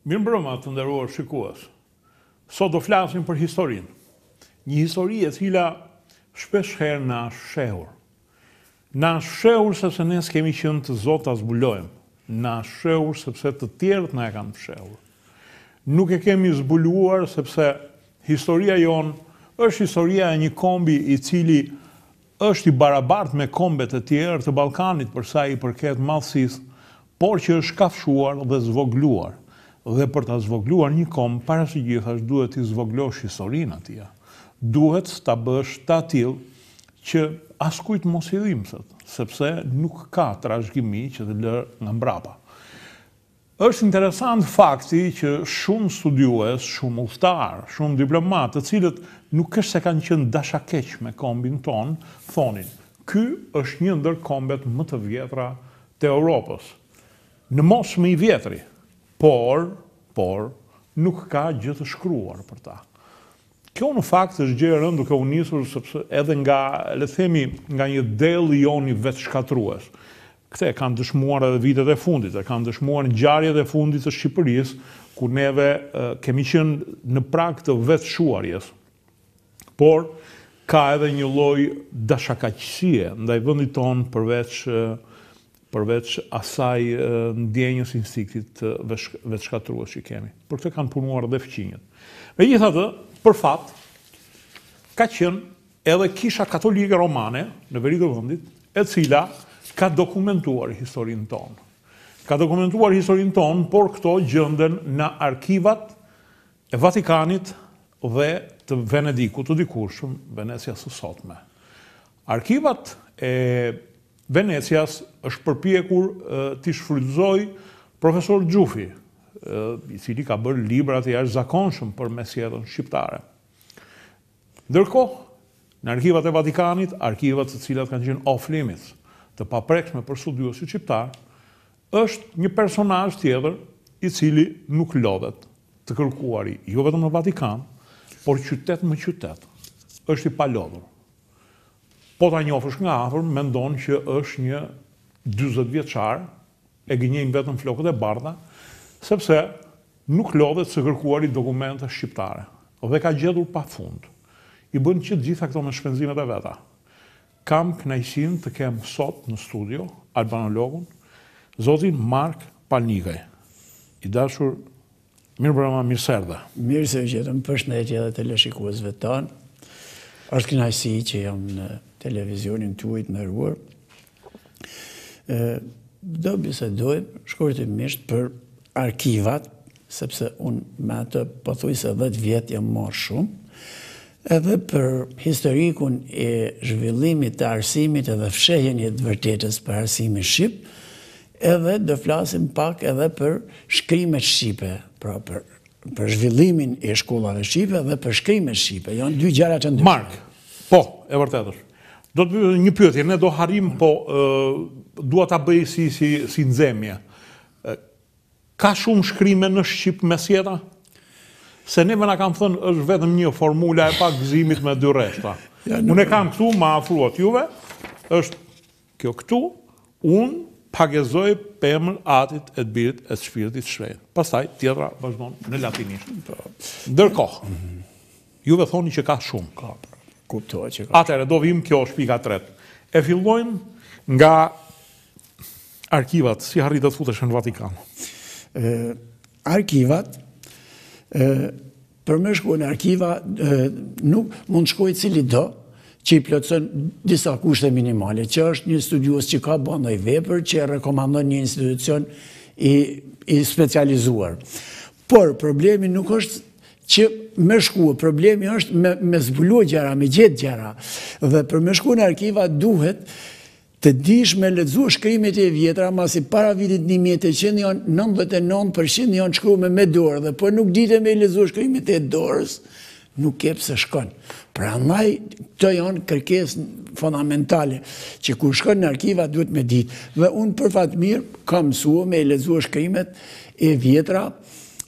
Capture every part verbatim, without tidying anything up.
Mirëmbrëma të nderuar shikues. Sot do flasim për historinë. Një histori e cila shpesh herë na shehur. Na shehur sepse ne s'kemi qenë të Zot ta zbulojmë. Na shehur sepse të tjerët na e kanë fshehur. Nuk e kemi zbuluar sepse historia jon është historia e një kombi i cili është i barabartë me kombet e tjerë të Ballkanit për sa i përket madhësisë, por që është kafshuar dhe zvogluar. Dhe për ta zvogluar një komb, para së gjithash duhet të zvoglosh historinë atij. Duhet ta bësh ta tillë që askujt mos i dhimbset, sepse nuk ka trashëgimi që të lë nga mbrapa. Është interesant fakti që shumë studiues, shumë udhëtar, shumë diplomat, të cilët nuk është se kanë qenë dashakeq me kombin ton, thonin, ky është një ndër kombet më të vjetra të Europës. Në mos më i vjetri, por, por, nuk ka gjë të shkruar për ta. Kjo në fakt është gjë e rëndë duke u nisur sepse edhe nga, le të themi, nga një del i joni vetë shkatrues. Këte e kanë dëshmuar edhe vitet e fundit, e kanë dëshmuar ngjarjet e fundit të Shqipërisë, ku neve e, kemi qenë në prag të vetë shuarjes. Por, ka edhe një lloj dashakaqësie ndaj vendit tonë përveç e, përveç asaj e, ndjenjës instiktit të vetë shkatrues që kemi. Për këtë kanë punuar edhe fqinjët. Megjithatë, për fat, ka qenë edhe kisha katolike romane në veri të vendit, e cila ka dokumentuar historinë tonë. Ka dokumentuar historinë tonë, por këto gjenden në arkivat e Vatikanit dhe të Venedikut të dikurshëm, Venecia së sotme. Arkivat e Venecias është përpjekur e, t'i shfrytëzoj profesor Gjufi, e, i cili ka bërë libra të jashtëzakonshëm për mesjetën shqiptare. Ndërkohë, në arkivat e Vatikanit, arkivat të cilat kanë qenë off limits, të paprekshme për studiuesit shqiptar, është një personazh tjetër i cili nuk lodhet të kërkuari jo vetëm në Vatikan, por qytet më qytet. Është i palodhur. Po ta njofësh nga afër, mendon që është një dyzet vjeçar, e gënjejnë vetëm flokët e bardha, sepse nuk lodhet së kërkuari dokumente shqiptare. Dhe ka gjetur pafund. I bën që të gjitha këto me shpenzimet e veta. Kam kënaqësinë të kem sot në studio albanologun, zotin Mark Palnikaj. I dashur, mirëmbrëma, mirëserdha. Mirë se u gjetëm, përshëndetje edhe teleshikuesve tanë. Është kënaqësi që jam në televizionin tuaj të nderuar. Do bisedojmë shkurtimisht për arkivat, sepse unë me atë pothuajse dhjetë vjet jam marrë shumë, edhe për historikun e zhvillimit të arsimit edhe fshehjenit të vërtetës për arsimin shqip, edhe do flasim pak edhe për shkrimet shqipe, pra për, për zhvillimin e shkollave shqipe dhe për shkrimet shqipe. Janë dy gjëra të ndryshme. Mark, po, e vërtetë është. Do të bëj një pyetje, ne do harim, po uh, dua ta bëj si si si nxemje. Uh, ka shumë shkrime në shqip mesjeta? Se neve na kanë thënë është vetëm një formula e pak gëzimit me dy rreshta. Ja, unë e kam këtu, ma afruat juve, është kjo këtu, unë pagezoj pemën atit e të birit e të shpirtit shrenjtë. Pastaj tjetra vazhdon në latinisht. Ndërkohë, juve thoni që ka shumë. Ka, kuptoj që ka. Atëherë do vim, kjo është pika tretë. E fillojmë nga arkivat, si harrit të futesh në Vatikan. E, arkivat E, për me shku në arkiva, e, nuk mund shkoj cili do, që i plotëson disa kushte minimale, që është një studiues që ka bën ndonjë vepër, që rekomandon një institucion i, i specializuar. Por problemi nuk është që me shku, problemi është me, me zbulu gjëra, me gjetë gjëra. Dhe për me shku në arkiva duhet të dish me lexu shkrimet e vjetra, masi para vitit një mijë e tetëqind janë nëntëdhjetë e nëntë përqind janë shkruar me me dorë, dhe po nuk dite me lexu shkrimet e dorës, nuk ke pse shkon. Prandaj këto janë kërkesë fondamentale, që kur shkon në arkiva duhet me ditë. Dhe unë për fat mirë kam mësuar me lexu shkrimet e vjetra,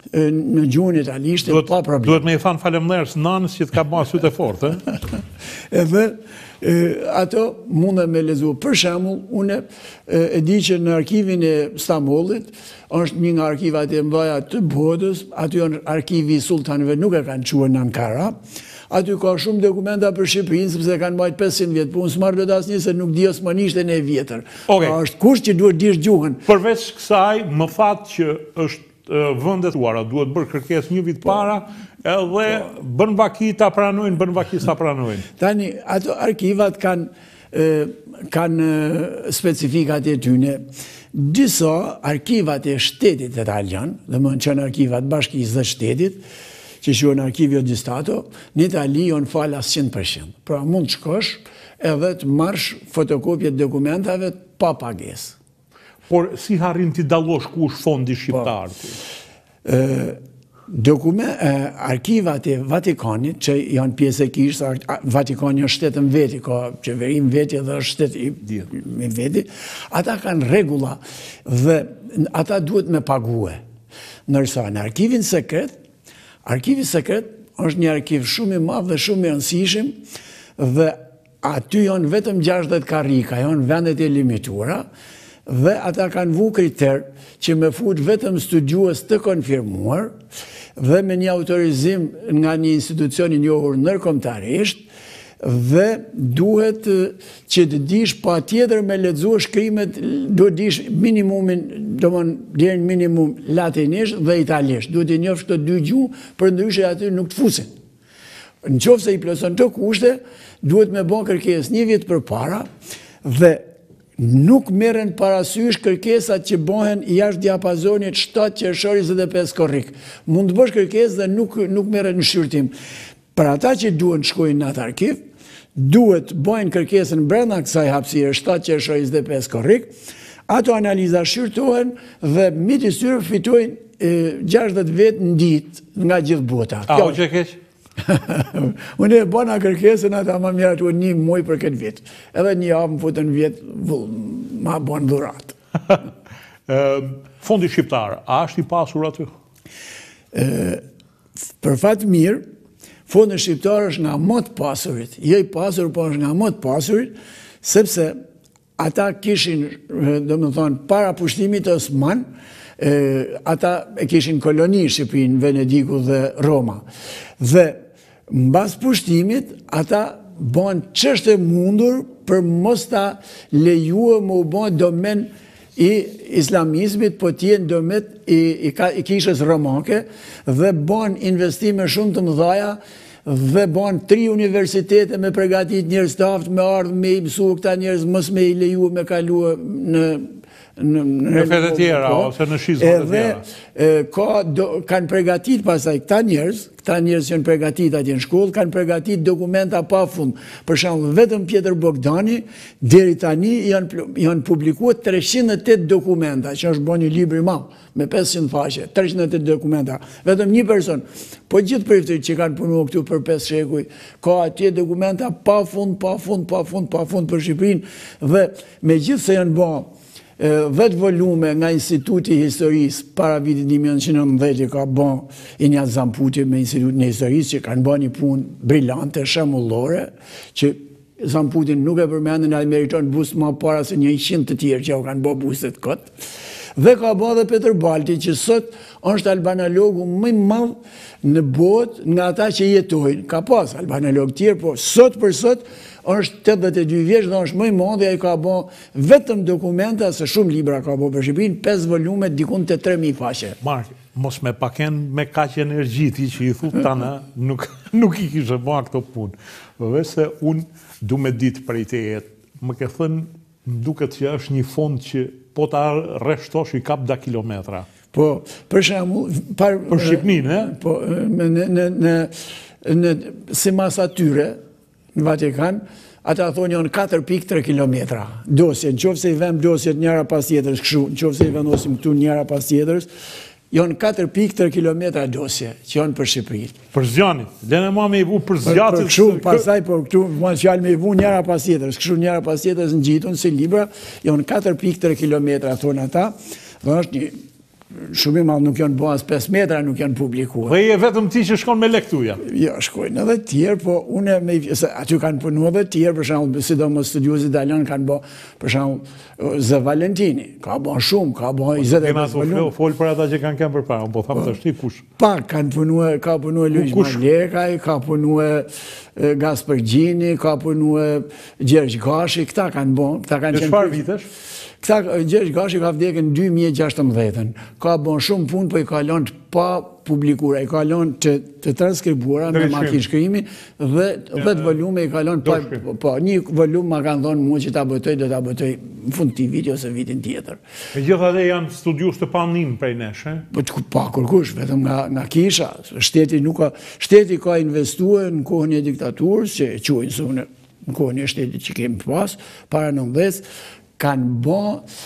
në gjuhën italisht, pa problem. Duhet me i thanë falemnderës nanës që të ka bërë sytë e fortë, e? Edhe ato mundë me lezu. Për shembull, unë e di që në arkivin e Stambollit është një nga arkivat e mëdha të botës, aty janë arkivi i sultanëve, nuk e kanë quajtur në Ankara. Aty ka shumë dokumenta për Shqipërinë, sepse kanë mbajtur pesëqind vjet. Po unë s'marr dot asnjë se nuk di osmanishtën e vjetër. Okay. Pra është kusht që duhet dish gjuhën. Përveç kësaj, më thatë që është vendet uara, duhet bërë kërkesë një vit para, edhe bën vaki ta pranojnë, bën vaki sa pranojnë. Tani, ato arkivat kanë kanë specifikat e tyne. Disa arkivat e shtetit italian, dhe më në qenë arkivat bashkisë dhe shtetit, që shuën Archivio di Stato, në Itali janë falë asë cent përqind. Pra mund të shkosh edhe të marrësh fotokopje të dokumentave pa pagesë. Por si harrin t'i dallosh ku është fondi shqiptar? Arkivat e Vatikanit, që janë pjesë e kishës, Vatikani është shtetën veti, ka qeverim veti dhe është shtet me veti, ata kanë regula dhe ata duhet me pague. Nërsa në arkivin sekret, arkivi sekret është një arkiv shumë i madh dhe shumë i rëndësishëm dhe aty janë vetëm gjashtëdhjetë karrika, janë vendet e limituara dhe ata kanë vu kriter që me fut vetëm studiues të konfirmuar dhe me një autorizim nga një institucion i njohur ndërkombëtarisht dhe duhet që të dish pa tjetër me lexu shkrimet, duhet dish minimumin, do më deri në minimum latinisht dhe italisht. Duhet të njofsh këto dy gjuhë, përndryshe aty nuk të fusin. Në qoftë se i plotson të kushte, duhet me bën kërkesë një vit përpara dhe nuk merren parasysh kërkesat që bëhen jashtë diapazonit shtatë qershor njëzet e pesë korrik. Mund të bësh kërkesë dhe nuk nuk merret në shqyrtim. Për ata që duhen të shkojnë në atë arkiv, duhet bëjnë kërkesën brenda kësaj hapësire shtatë qershor njëzet e pesë korrik, ato analiza shqyrtohen dhe midis tyre fitojnë gjashtëdhjetë vjet në ditë nga gjithë bota. A, o që keq? Unë e bëna kërkesën ata më mirë ato një muaj për këtë vit. Edhe një javë më futën vjet, ma bën dhurat. Fondi shqiptar, a është i pasur aty? Për fat mirë, fondi shqiptar është nga më të pasurit. Jo i pasur, po është nga më të pasurit, sepse ata kishin, domethënë, para pushtimit të Osman, ata e kishin koloni Shqipërinë, Venediku dhe Roma. Dhe mbas pushtimit, ata bën çështë mundur për mos ta lejuar më u bën domen i islamizmit, po t'jenë domet i, i, i kishës romake dhe bën investime shumë të mëdhaja dhe bën tri universitete me përgatit njerëz të aftë me ardhë me i mësu këta njerëz mos me i leju me kalua në në fete tjera, ose në shizmat e tjera. Edhe kanë pregatit pasaj këta njerëz, këta njerëz që në pregatit atje në shkollë, kanë pregatit dokumenta pa fund. Për shembull, vetëm Pjetër Bogdani, deri tani janë publikuar treqind e tetë dokumenta, që është bën një libër i madh me pesëqind faqe, treqind e tetë dokumenta. Vetëm një person. Po gjithë priftit që kanë punuar këtu për pesë shekuj, ka atje dokumenta pa fund, pa fund, pa fund, pa fund për Shqipërinë dhe megjithëse janë bën vetë volume nga Instituti i Historisë para vitit një mijë e nëntëqind e nëntëdhjetë ka bën Injaz Zamputi me Institutin e Historisë që kanë bën një punë brillante, shembullore, që Zamputin nuk e përmendën, ai meriton bust më para se njëqind të tjerë që u kanë bën bustet kot. Dhe ka bën edhe Petër Balti që sot është albanologu më i madh në botë nga ata që jetojnë. Ka pas albanolog tjerë, po sot për sot është tetëdhjetë e dy vjeç dhe është më i madh dhe ai ka bën vetëm dokumenta, se shumë libra ka bën për Shqipërinë, pesë volume dikun te tre mijë faqe. Mark, mos me paken me kaq energji ti që i thut tana, nuk nuk i kishe bën këto punë. Dhe se unë du me ditë prej teje, më ke thënë, më duket që është një fond që po ta rreshtosh i kap da kilometra. Po, për shembull, për Shqipërinë, e? Po, në në në në si mas atyre në Vatikan, ata thonë janë katër pikë tre kilometra. Dosje, në qoftë se i vëmë dosjet njëra pas tjetrës kështu, në qoftë se i vendosim këtu njëra pas tjetrës, janë katër pikë tre kilometra dosje që janë për Shqipërinë. Për zgjanit, lene ma me i vu për zgjatit. Për kështu, pasaj, por këtu, ma fjalë me i vu njëra pas tjetrës, kështu njëra pas tjetrës në gjitun, si libra, janë katër pikë tre kilometra, thonë ata, dhe është një shumë i madh nuk janë bë as pesë metra, nuk janë publikuar. Dhe je vetëm ti që shkon me lektuja? Jo, shkojnë edhe tjerë, po unë me se aty kanë punu edhe tjerë, për shembull, sidomos studiues italian kanë bë, për shembull, Zë Valentini, ka bën shumë, ka bën njëzet e pesë volume. Fol për ata që kanë këmbë përpara, po tham tash ti kush? Pak kanë punuar, ka punuar Luigi Malekaj, ka punuar Gaspergjini, ka punuar Gjergj Gashi, këta kanë bën, këta kanë qenë. Çfarë vitesh? Këta Gjergj Gashi ka vdekur në dy mijë e gjashtëmbëdhjetë. Ka bën shumë punë, po i ka lënë pa publikuar, i ka lënë të, të transkribuara me makinë shkrimi dhe dhjetë volume i ka lënë pa, po, një volum ma kanë dhënë mua që ta botoj, do ta botoj në fund të viti ose vitin tjetër. Megjithatë janë studiues të panim prej nesh, e? Po të pa kurkush, vetëm nga, nga kisha. Shteti nuk ka, shteti ka investuar në kohën e diktaturës, që e quajnë sonë në kohën e shtetit që kemi pas, para nëntëdhjetë, kanë bë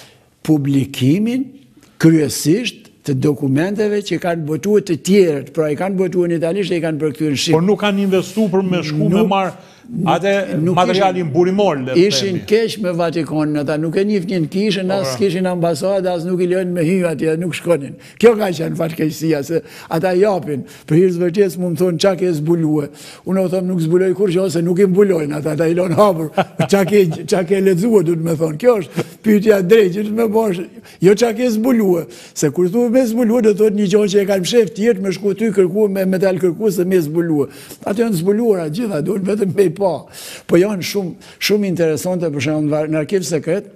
publikimin kryesisht të dokumenteve që kanë botuar të tjerët, pra i kanë botuar në italisht e i kanë përkthyer në shqip. Por nuk kanë investuar për me shku me marr atë materialin burimor, le të themi. Ishin keq me Vatikanin, ata nuk e njihnin kishën, as kishin ambasadë, as nuk i lënë me hy atje, nuk shkonin. Kjo ka qenë fatkeqësia, se ata japin. Për hir të vërtetës mu më thonë çka ke zbuluar. Unë u them nuk zbuloj kurrë, ose nuk i mbulojnë ata, ata i lënë hapur. Çka ke çka ke lexuar, duhet më thonë. Kjo është pyetja e drejtë, që më bosh. Jo çka ke zbuluar, se kur thuhet me zbuluar do thotë një gjë që e kanë shef tjetër me shku ty kërkuar me metal kërkues se me zbuluar. Ato janë zbuluara gjitha, duhet vetëm me po. Po janë shumë, shumë interesante, për shembull në arkiv sekret,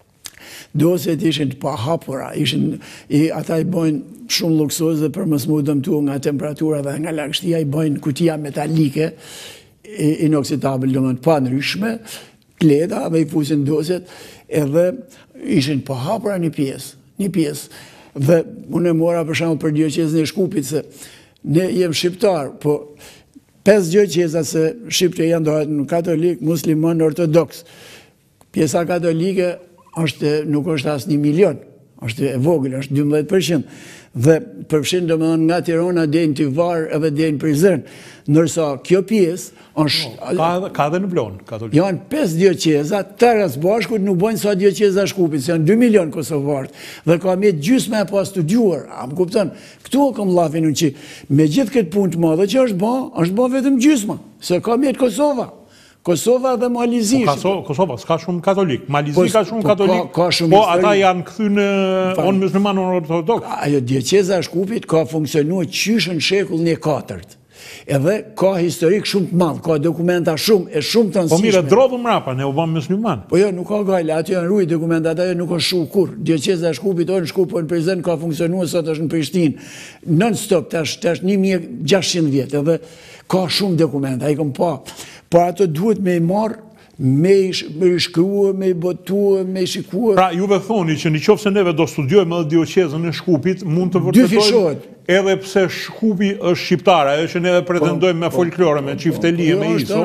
dosjet ishin të pahapura, ishin, i, ata i bojnë shumë luksoze për mos mu dëmtuar nga temperatura dhe nga lagështia, i bojnë kutia metalike, inoksitabel, domethënë pa ndryshme, kleda dhe i fusin dosjet, edhe ishin pahapura një pjesë, një pjesë. Dhe unë e mora për shembull për dioqezën e Shkupit, se ne jem shqiptar, po pesë dioqeza se Shqipëria janë dohet në katolik, musliman, ortodoks. Pjesa katolike është, nuk është as një milion, është e vogël, është dymbëdhjetë përqind. Dhe përfshin domethënë nga Tirana deri në Tivar edhe deri në Prizren. Ndërsa kjo pjesë është ka ka edhe në Vlon katolik. Janë pesë dioqeza, tërë së bashku nuk bojnë sa dioqeza Shkupit, janë dy milion kosovarë. Dhe ka me gjysmë e pa studiuar, a më kupton? Këtu kam llafin unë që me gjithë këtë punë të madhe që është bë, është bë vetëm gjysma, se ka me Kosova. Kosova dhe Malizi. Kosova s'ka shumë katolik. Malizi ka shumë katolik, po ata janë këthy në on musliman ortodoks. Ajo dioqeza e Shkupit ka funksionuar qysh në shekullin e katërt. Edhe ka historik shumë të madh, ka dokumenta shumë, e shumë të rëndësishme. Po mire, drodhë mrapa, ne u bëm musliman. Po jo, nuk ka gajle, aty janë ruaj dokumentat, ajo nuk ka shu kur. Dioqeza e Shkupit, o në Shkup, o në Prizren, ka funksionuar, sot është në Prishtinë. Non-stop, tash një mijë e gjashtëqind vjet, edhe ka shumë dokumenta, ai kam pa. Por ato duhet me i marë, me i shkrua, me i botua, me i shikua. Pra, juve thoni që në qoftë se neve do studiojmë edhe dioqezën e Shkupit, mund të vërtetojmë edhe pse Shkupi është shqiptar, ajo që neve pretendojmë me folklore, me çiftelie, me iso.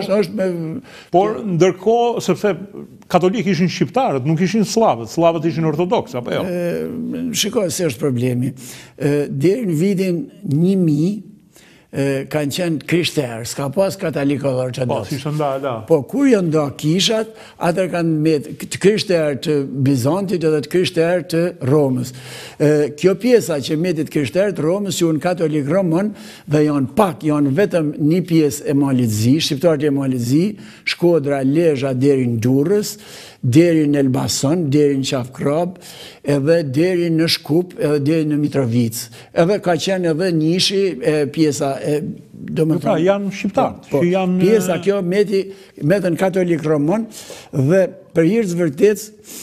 Por ndërkohë, sepse katolikë ishin shqiptarët, nuk ishin slavët, slavët ishin ortodoks, apo jo? Shikoj se është problemi. Deri në vitin një mijë kanë qenë krishterë, s'ka pas katolikë dhe ortodoks. Po, si shënda, da. Po, kur janë nda kishat, atër kanë me të krishterë të Bizantit edhe të krishterë të Romës. Kjo pjesa që metit krishterë të Romës, që unë katolikë Romën, dhe janë pak, janë vetëm një pjesë e Malizzi, shqiptarët e Malizzi, Shkodra, Lezhë, deri në Durrës, deri në Elbasan, deri në Qafkrab, edhe deri në Shkup, edhe deri në Mitrovic. Edhe ka qenë edhe njëshi pjesa e... Pra, janë shqiptarë. Pjesa kjo metën katolik romën, dhe për hirës vërtec,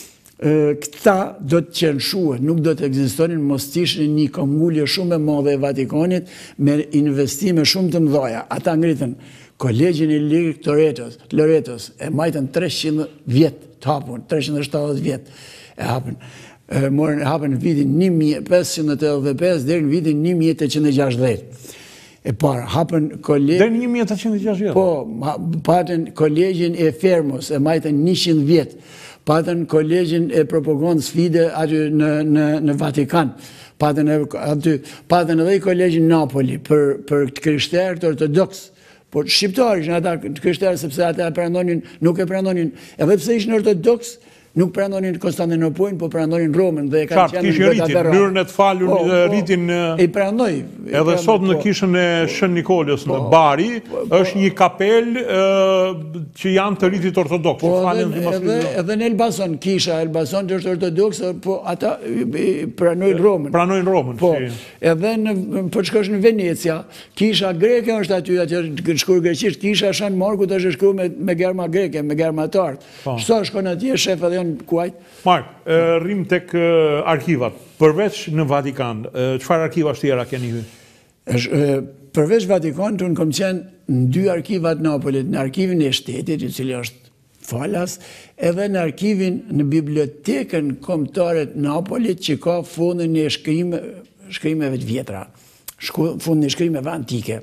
këta do të qenëshue, nuk do të egzistonin, mos tishin një komullje shumë e madhe e Vatikanit, me investime shumë të mdhaja. Ata ngritën Kolegjin e Lirik të Loretos, e majtën treqind vjetë të hapun, treqind e shtatëdhjetë vjetë e hapun. Morën e hapun në vitin një mijë e pesëqind e tetëdhjetë e pesë deri në vitin një mijë e tetëqind e gjashtëdhjetë. E parë, hapën kolegjin... Deri në një mijë e tetëqind e gjashtëdhjetë? Po, patën kolegjin e Fermos, e majtën njëqind vjetë. Patën kolegjin e propagandës fide aty në Vatikan. Patën edhe i kolegjin Napoli për krishterët ortodoks. Por shqiptarë ishin ata të krishterë, sepse ata e prandonin, nuk e prandonin. Edhe pse ishin ortodoks, nuk pranonin Konstantinopolin, po pranonin Romën dhe e kanë qenë kishin rritin, mënyrën e të falur, rritin. I pranoj. Edhe sot në kishën e Shën Nikolës në Bari është një kapel që janë të rritit ortodoks. Edhe në Elbasan, kisha Elbasan që është ortodoks, po ata pranojnë Romën. Pranojnë Romën. Po, edhe për të shkosh në Venecia, kisha greke është aty, aty shkruar greqisht, kisha Shan Markut është shkruar me germa greke, me germatar. Çdo shkon atje shef edhe kuajt. Mark, rrim tek arkivat. Përveç në Vatikan, çfarë arkivash tjera keni hyrë? Përveç Vatikanit, unë kam qenë në dy arkivat Napolit, në arkivin e shtetit, i cili është falas, edhe në arkivin në bibliotekën kombëtare të Napolit, që ka fondin e shkrimeve të vjetra, fondin e shkrimeve antike.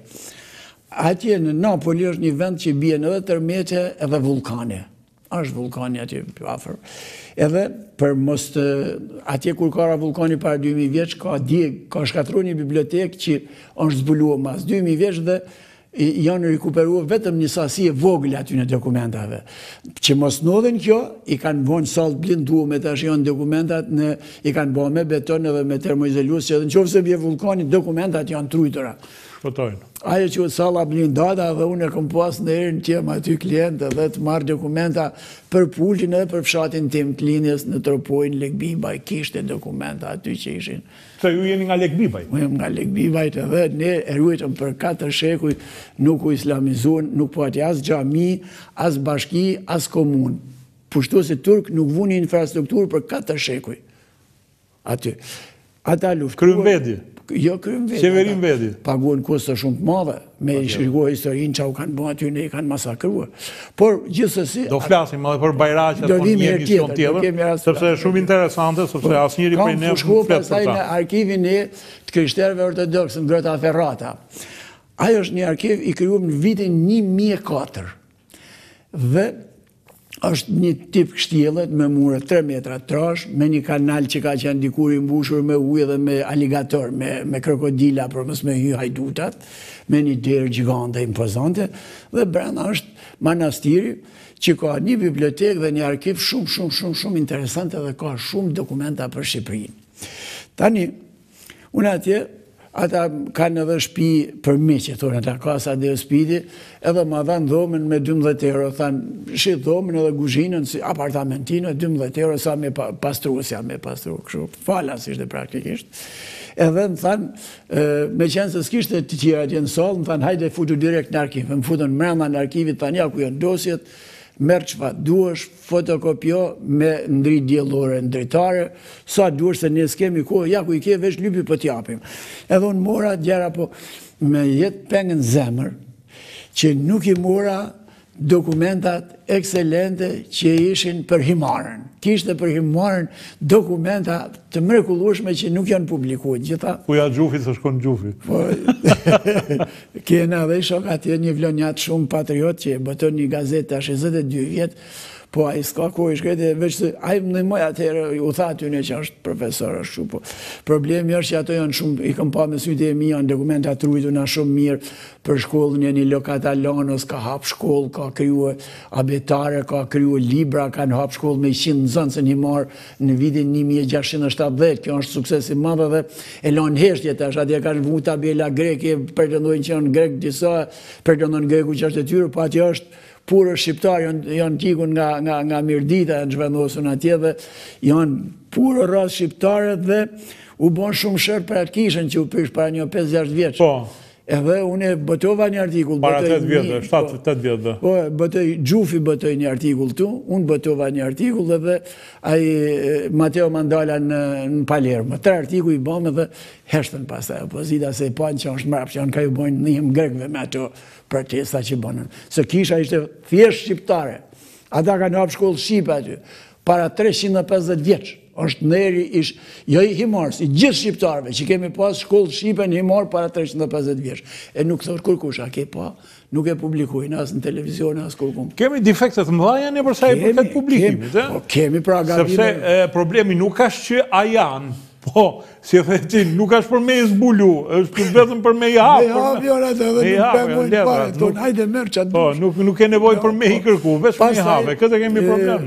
Atje në Napoli është një vend që bjen edhe tërmete edhe vulkane. Është vulkani atje afër. Edhe për mos të atje kur ka vulkani para dy mijë vjeç ka di ka shkatruar një bibliotekë që është zbuluar mas dy mijë vjeç dhe janë rikuperuar vetëm një sasi e vogël aty në dokumentave. Që mos ndodhen kjo, i kanë bënë sallë blinduar tash janë dokumentat në i kanë bërë me beton edhe me termoizolues që edhe nëse bie vulkani dokumentat janë trujtura. Shpëtojnë. Ajo që salla blindata dhe unë e kam pas në herën tjem aty klientë dhe të marrë dokumenta për Pulqin edhe për fshatin tim të linjes në Tropojnë, Lekbibaj, kishte dokumenta aty që ishin. Se ju jeni nga Lekbibaj? Unë jam nga Lekbibaj edhe ne e ruajtëm për katër shekuj, nuk u islamizuan, nuk po ati as xhami, as bashki, as komun. Pushtuesit turk nuk vunin infrastrukturë për katër shekuj. Aty. Ata luftuan. Krymbedi? Jo Krymbedi. Severin Bedi. Paguan kosto shumë të madhe, me i shkruar historinë që u kanë bërë aty, ne i kanë masakruar. Por gjithsesi do flasim edhe për Bajraqet, do po vim një herë emision tjetër, tjetër, sepse është shumë interesante, sepse asnjëri prej ne nuk shkuar flet pastaj për në ta. arkivin e të krishterëve ortodoks në Grota Ferrata. Ajo është një arkiv i krijuar në vitin një mijë e katër. Dhe është një tip kështjellet me mure tre metra trash, me një kanal që ka qenë dikur i mbushur me ujë dhe me aligator, me, me krokodila për mos me hy hajdutat, me një derë gjigante impozante, dhe brenda është manastiri që ka një bibliotekë dhe një arkiv shumë, shumë, shumë, shumë interesante dhe ka shumë dokumenta për Shqipërinë. Tani, unë atje, ata kanë edhe shtëpi për mi që thonë ata Casa de Ospiti, edhe ma dhanë dhomën me dymbëdhjetë euro, thanë shit dhomën edhe kuzhinën, si apartamentino, dymbëdhjetë euro sa me pastruesja, me pastru, kështu, falas ishte praktikisht. Edhe më thanë, me qenë se s'kishte të tjera atje në sallë, më thanë hajde futu direkt në arkiv, më futën mrenda në arkivit, thanë ja ku janë dosjet, merë që fa duesh, fotokopjo me ndri djellore, ndritare, sa duesh se ne s'kemi kohë, ja ku i ke veç lypi për t'japim. Edhe unë mora gjera po me jetë pengën zemër, që nuk i mora dokumentat ekselente që ishin për Himarën. Kishte për Himarën dokumenta të mrekullueshme që nuk janë publikuar. Gjitha. Kuja Gjufi të shkon Gjufi. Po, kena dhe shok atje një vlonjat shumë patriot që e bëton një gazetë tash njëzet e dy vjetë, po a i s'ka ko i shkreti, veç se a i më mëj atëherë, u tha aty në që është profesor, është shumë, po. Problemi është që ato janë shumë, i këm pa me syte e mi, janë dokumenta truitu na shumë mirë për shkollën e një Lokatalanos, ka hap shkollë, ka kryu abetare, ka kryu libra, kanë hap shkollë me qind nëzënë se një marë në vitin një mijë e gjashtëqind e shtatëdhjetë, kjo është sukses i madhe dhe e lanë heshtje tash, atje kanë vu tabela greke, pretendojnë që janë grek disa, pretendojnë greku që është e tyre, po atje është purë shqiptar, janë, janë tikun nga, nga, nga Mirdita, janë zhvendosën atje dhe janë purë rrasë shqiptare dhe u bon shumë shërë për atë kishën që u prish para një pesë gjashtë vjeç. Po. Edhe unë botova një artikull. Para tetë vjetë, shtatë tetë vjetë. Po, botoj, Gjufi botoj një artikull tu, unë botova një artikull dhe ai Mateo Mandala në, në Palermo. Tre artikull i bëmë dhe heshtën pasaj opozita se i panë që është mrapë që janë ka ju bojnë njëm grekve me ato protesta që bënën. Se kisha ishte thjesht shqiptare. Ata ka në hapë shkollë Shqipe aty. Para treqind e pesëdhjetë vjeç. Është neri ish, jo i Himars, i gjithë shqiptarve që kemi pas shkollë Shqipe në Himar para treqind e pesëdhjetë vjeç. E nuk thot kurkush, a ke pa, nuk e publikujnë as në televizion, as kurkum. Kemi defektet mëdha në përsa i përket publikimit, e? Po, kemi pra gabime. Sepse problemi nuk është që a janë, po, si e theti, nuk është për me i zbulu, është vetëm për me i hapë. Me i hapë, jo atë edhe nuk pengojnë pare, tonë, hajde mërë që atë Po, nuk e nevoj për me i kërku, veç me i hapë, këtë kemi problem ne.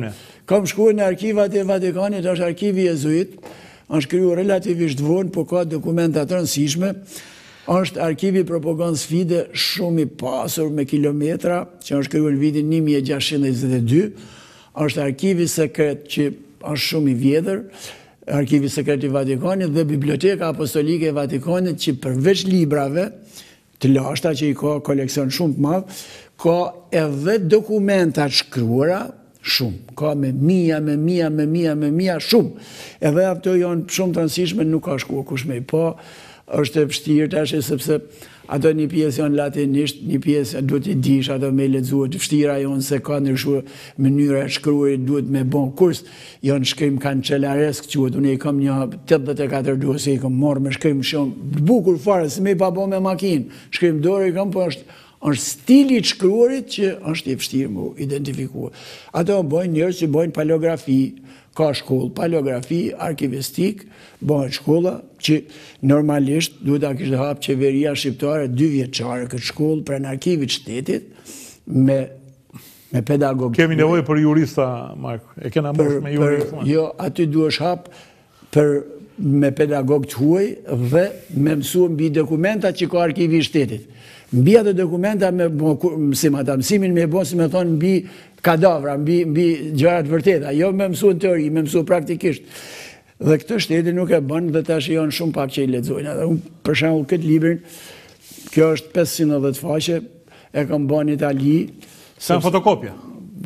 kam shkuar në arkivat e Vatikanit, është arkivi jezuit, është kriju relativisht vonë, po ka dokumenta të rëndësishme, është arkivi propagandës fide shumë i pasur me kilometra, që është kriju në vitin një mijë e gjashtëqind e njëzet e dy, është arkivi sekret që është shumë i vjetër, arkivi sekret i Vatikanit dhe Biblioteka Apostolike e Vatikanit që përveç librave të lashta që i ka koleksion shumë të madh, ka edhe dokumenta shkruara shumë, ka me mija, me mija, me mija, me mija, shumë. Edhe ato janë shumë të rëndësishme, nuk ka shkuar kush me i pa, është e vështirë tash sepse ato një pjesë janë latinisht, një pjesë duhet i dish, ato me lexuar, vështira janë se ka ndryshuar mënyra e shkruarit, duhet me bën kurs, janë shkrim kancelaresk quhet, unë i kam një tetëdhjetë e katër dosje i kam marrë me shkrim shumë bukur fare, si me i pa bën me makinë, shkrim dorë i kam, po është është stili të shkruarit që është i vështirë mu identifikua. Ato bojnë njerëz që bojnë paleografi, ka shkollë, paleografi, arkivistik, bojnë shkolla që normalisht duhet ta kishte hap qeveria shqiptare dy vjeçare këtë shkollë pranë arkivit shtetit me me pedagog. Kemi nevojë për jurista, Mark. E kena mos me jurista. Jo, aty duhesh hap për me pedagog të huaj dhe me mësuar mbi dokumenta që ka arkivi i shtetit. Mbi ato dokumenta me mësim ata, mësimin me bon, si me thonë, mbi kadavra, mbi, mbi gjërat vërteta, jo me mësu në teori, me mësu praktikisht. Dhe këtë shteti nuk e bën dhe tash janë shumë pak që i lexojnë. Edhe unë, për shembull, këtë librin, kjo është pesëqind e dhjetë faqe, e kam bën në Itali. Sa fotokopja?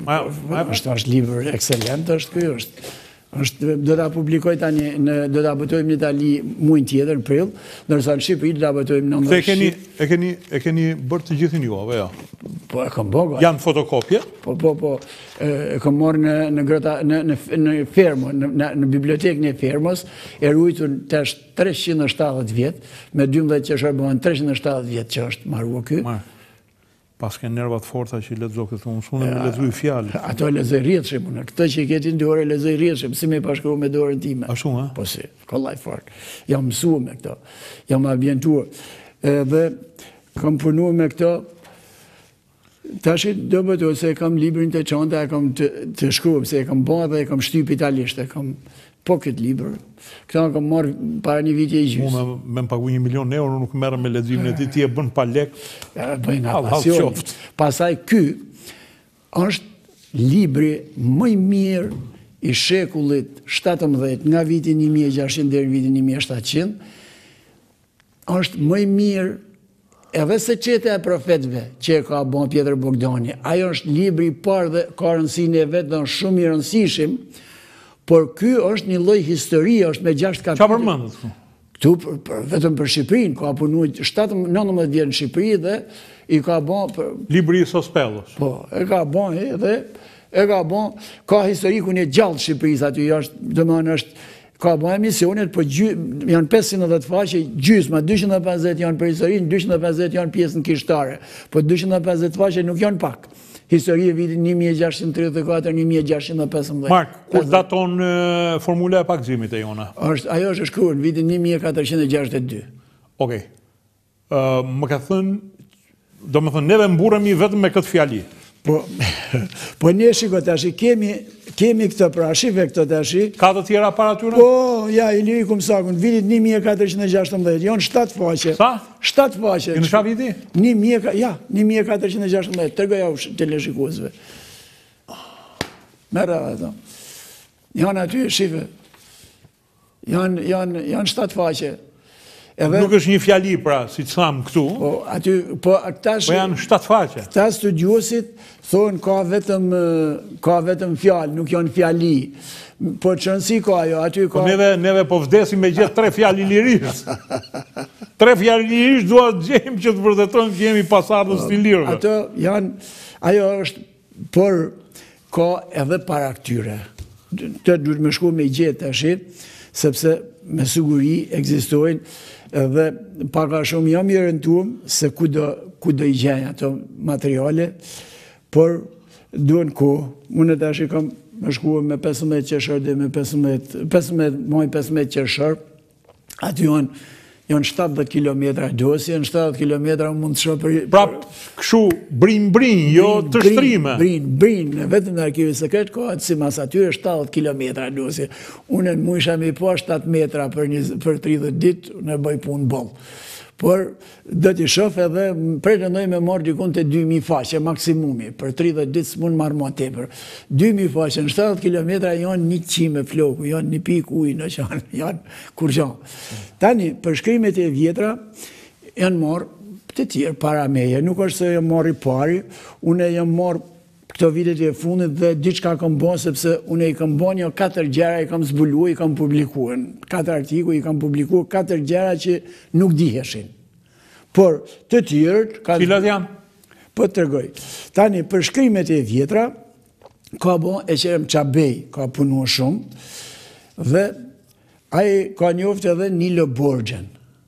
Është është libër ekselent, është ky është. është do ta publikoj tani në do ta botojmë në Itali muajin tjetër në prill, ndërsa në Shqipëri do ta botojmë në nëntëdhjetë. E keni e keni e keni bërë të gjithin ju apo jo? Po e kam bërë. Janë fotokopje? Po po po e kam marrë në në grota në në në fermë, në në bibliotekën e fermës, e ruajtur tash treqind e shtatëdhjetë vjet, me dymbëdhjetë qershor bëhen treqind e shtatëdhjetë vjet që është marrua ky. Pas ke nervat forta që i lexo këtë unë, unë me lexoj fjalë. Ato lexoj rrjetshëm unë. Këtë që i keti në dorë lexoj rrjetshëm, si më pashkruar me dorën time. Ashtu, ha? Po si, kollaj fort. Jam mësuar me këto. Jam ambientuar. Edhe kam punuar me këto. Tash do bëj se kam librin të çanta, e kam të, të shkruar, se e kam bërë dhe e kam shtyp italisht, e kam po këtë libër. Këta kam marrë para një viti e gjysmë. Unë me më pagu një milion euro nuk merrem me leximin e tij, ti e bën pa lek. Ja, bëj nga pasioni. Pastaj ky është libri më i mirë i shekullit shtatëmbëdhjetë, nga viti një mijë e gjashtëqind deri në vitin një mijë e shtatëqind. Është më i mirë edhe se qete e profetëve që e ka bën Pjetër Bogdani. Ajo është libri i parë dhe ka rëndësinë e vet dhe është shumë i rëndësishëm. Por ky është një lloj historie, është me gjashtë kapitull. Çfarë përmendet këtu? Këtu për, për, vetëm për Shqipërinë, ka punuar shtatëmbëdhjetë nëntëmbëdhjetë vjet në Shqipëri dhe i ka bën për libri i Sospellos. Po, e ka bën edhe e ka bën ka historikun e gjallë të Shqipërisë aty është, domethënë është ka bën emisionet, po janë pesëqind e dhjetë faqe, gjysma dyqind e pesëdhjetë janë për historinë, dyqind e pesëdhjetë janë pjesën kishtare. Po dyqind e pesëdhjetë faqe nuk janë pak. Historie vitin një mijë e gjashtëqind e tridhjetë e katër një mijë e gjashtëqind e pesëmbëdhjetë. Mark, kur daton uh, formula e pagëzimit e jona? Është, ajo është shkruar në vitin një mijë e katërqind e gjashtëdhjetë e dy. Okej. Uh, më ka thënë, do më thënë, neve mburemi vetëm me këtë fjali. Po, po ne shiko tash, kemi, kemi këtë pra, shive këtë tash. Ka të tjera para tyre? Po, ja, i liri kumë sakun, vitit një mijë e katërqind e gjashtëmbëdhjetë, janë shtatë faqe. Sa? shtatë faqe. Në shka viti? një mijë, ja, një mijë e katërqind e gjashtëmbëdhjetë, tërgoja u teleshikuesve. Mera ato. Janë aty, shive. Janë, janë, janë shtatë faqe. Edhe, nuk është një fjali pra, si të thamë këtu, po, aty, po, tash, po janë shtatë faqe. Këta studiosit thonë ka vetëm, ka vetëm fjalë, nuk janë fjali. Po çënsi ka ajo, aty ka... Po neve, neve po vdesim me gjithë tre fjali lirisht. Tre fjali lirisht duat gjejmë që të vërtetojmë që jemi pasardhës të lirëve. Ato janë, ajo është, por ka edhe para këtyre. Të duhet me shku me gjithë të ashit, sepse me siguri ekzistojnë edhe paka shumë jam i rëntuam se ku do, ku do i gjenjë ato materiale, por duhen ku. Unë të ashtë kam me shkuar me pesëmbëdhjetë qershor dhe me pesëmbëdhjetë, pesëmbëdhjetë, moj pesëmbëdhjetë qershor, aty janë janë shtatëdhjetë kilometra dosje, në shtatëdhjetë kilometra mund të shoh për... Prap, këshu, brin, brin, jo të shtrime. Brin, brin, vetëm në arkivin sekret, kohat si mas atyre shtatëdhjetë kilometra dosje. Unë në mu isha me po shtatë metra për, një, për tridhjetë ditë, në bëj punë bollë. Por, do t'i shof edhe, pretendoj me marrë dikun të dy mijë faqe, maksimumi, për tridhjetë ditë s'mund marrë ma tepër. dy mijë faqe, në shtatëdhjetë kilometra janë një qime floku, janë një pik ujë në qanë, janë kur qanë. Tani, për shkrimet e vjetra, janë marrë të tjerë para meje, nuk është se janë marrë i pari, une janë marrë këto vitet e fundit dhe diçka kam bo, sepse une i kam bo një katër gjera, i kam zbulu, i kam publikuar. Katër artiku, i kam publikuar katër gjera që nuk diheshin. Por të tjerët... Cilat janë? Po të tërgoj. Tani, për shkrimet e vjetra, ka bo e qerem Qabej, ka punu shumë, dhe aji ka njoftë edhe Nilo Borgjen.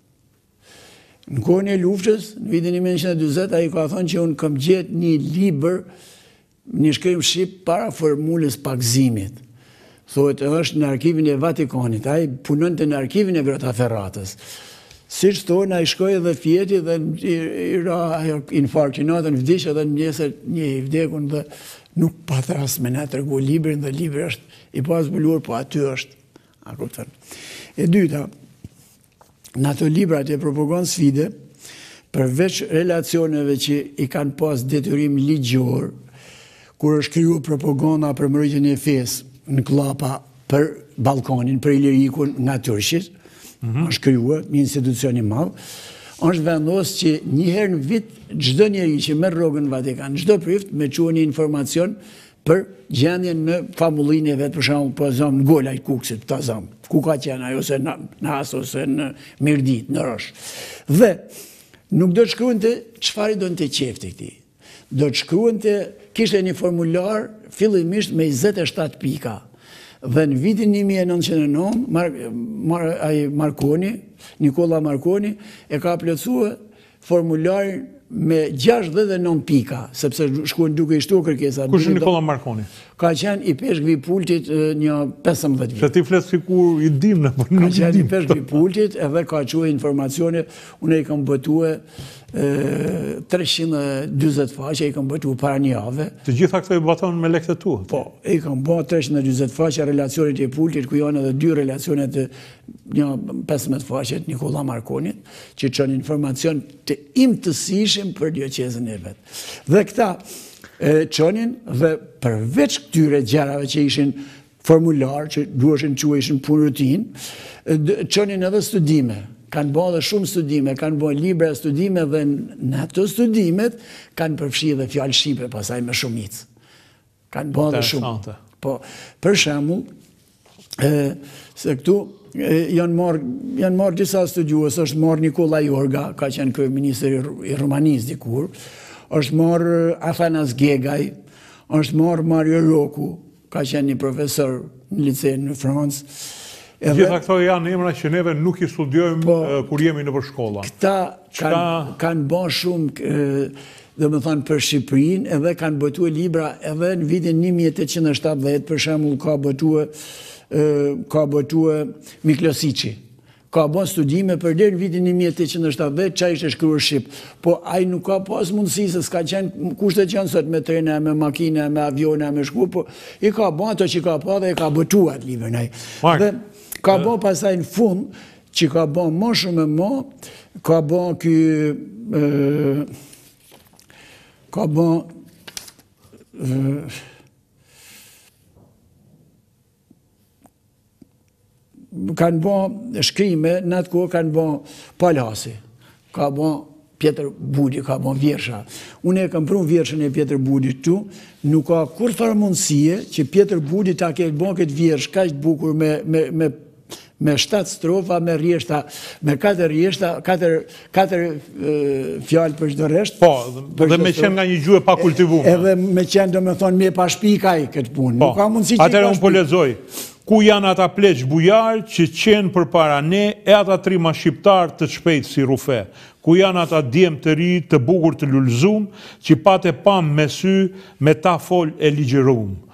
Në kohën e luftës, në vitin një mijë e dyzet, aji ka thonë që unë kam gjetë një liber një shkrim shqip para formulës pakzimit. Thohet është në arkivin e Vatikanit, a i punon të në arkivin e Grotaferratës. Si që thonë, a i shkoj edhe fjeti dhe i ra infarkt që natën vdishë edhe në njësër një i vdekun dhe nuk patë ras me ne të regu librin dhe libri është i pas bëllur, po aty është. A kuptën. E dyta, në ato librat e propagandë sfide, përveç relacioneve që i kanë pas detyrim ligjor, kur është kryu propaganda për mërëgjën e fesë në klapa për Balkanin, për Ilirikun nga Turqit, është kryua, një institucion i madhë, është vendosë që njëherë në vit, gjdo njeri që merë rogën në Vatikan, gjdo prift me qua një informacion për gjendjen në famullin e vetë, për shumë për zamë në gola i kuksit, të zamë, ku ka qenë, ose në asë, ose në mirdit, në rosh. Dhe, nuk do të shkruan të qëfari do në të qefti këti. Do të shkruan të kishte një formular fillimisht me njëzet e shtatë pika. Dhe në vitin një mijë e nëntëqind e nëntë, Marconi, Nikola Marconi, e ka plotësua formularin me gjashtëdhjetë e nëntë pika, sepse shkuan duke i shtu kërkesa. Kush është Nikola Marconi? Ka qenë i peshkëvi pultit një pesëmbëdhjetë vjet. Se ti flet sikur i dim në për Ka qenë i peshkëvi pultit edhe ka quajtur informacione, unë i kam botue treqind e dyzet faqe, i kam bëtu para një jave. Të gjitha këto i baton me lekët tu? Po, i kam bë treqind e dyzet faqe relacionit e pultit, ku janë edhe dy relacionet të një pesëmbëdhjetë faqe të Nikola Marconit, që çon informacion të imtësishëm për dioqezën e vet. Dhe këta çonin dhe përveç këtyre gjerave që ishin formular, që duheshin quheshin punë rutinë, çonin edhe studime. Kanë bërë dhe shumë studime, kanë bërë libra studime dhe në ato studimet kanë përfshi dhe fjallë shqipe pasaj me shumicë. Kanë bërë dhe shumë. Po, për shembull, se këtu janë marrë marrë disa studiues, është marrë Nikola Jorga, ka qenë kryeministri i Rumanisë dikur, është marrë Afanas Gegaj, është marrë Mario Roku, ka qenë një profesor në licen në Francë. Gjitha këto janë emra që neve nuk i studiojmë kur jemi në për shkolla. Këta kanë bërë shumë, dhe më thonë, për Shqipërinë, edhe kanë botu e libra, edhe në vitin një mijë e tetëqind e shtatëdhjetë, për shembull, ka botu ka botu Miklosiçi. Ka bërë studime për deri në vitin një mijë e tetëqind e shtatëdhjetë, çaj ishte shkruar shqip. Po ai nuk ka pas mundësi se s'ka qenë kushtet që janë sot me trena, me makina, me aviona, me shku, po i ka bërë ato që ka pa dhe i ka botu atë librin ai. Dhe ka bo pasaj në fund, që ka bo më shumë e më, ka bo ky... ka bo... kanë bo shkrime, në atë kohë kanë bo Palasi, ka bo Pjetër Budi, ka bo vjersha. Unë e kam prunë vjershën e Pjetër Budi tu, nuk ka kur farë mundësie që Pjetër Budi ta ketë bo këtë vjersh, ka ishtë bukur me, me, me me shtatë strofa, me rjeshta, me katër rjeshta, katër, katër fjalë për çdo rresht. Po, dhe me qenë nga një gjuhë pa kultivuar. Edhe me qenë, do me thonë, me pa shpikaj këtë punë. Po, atëherë unë po lexoj. Ku janë ata pleq bujar që qenë për para ne, e ata trima shqiptar të shpejt si rufe. Ku janë ata djem të ri, të bukur të lullzum, që pate pam me sy, me ta fol e ligjerum.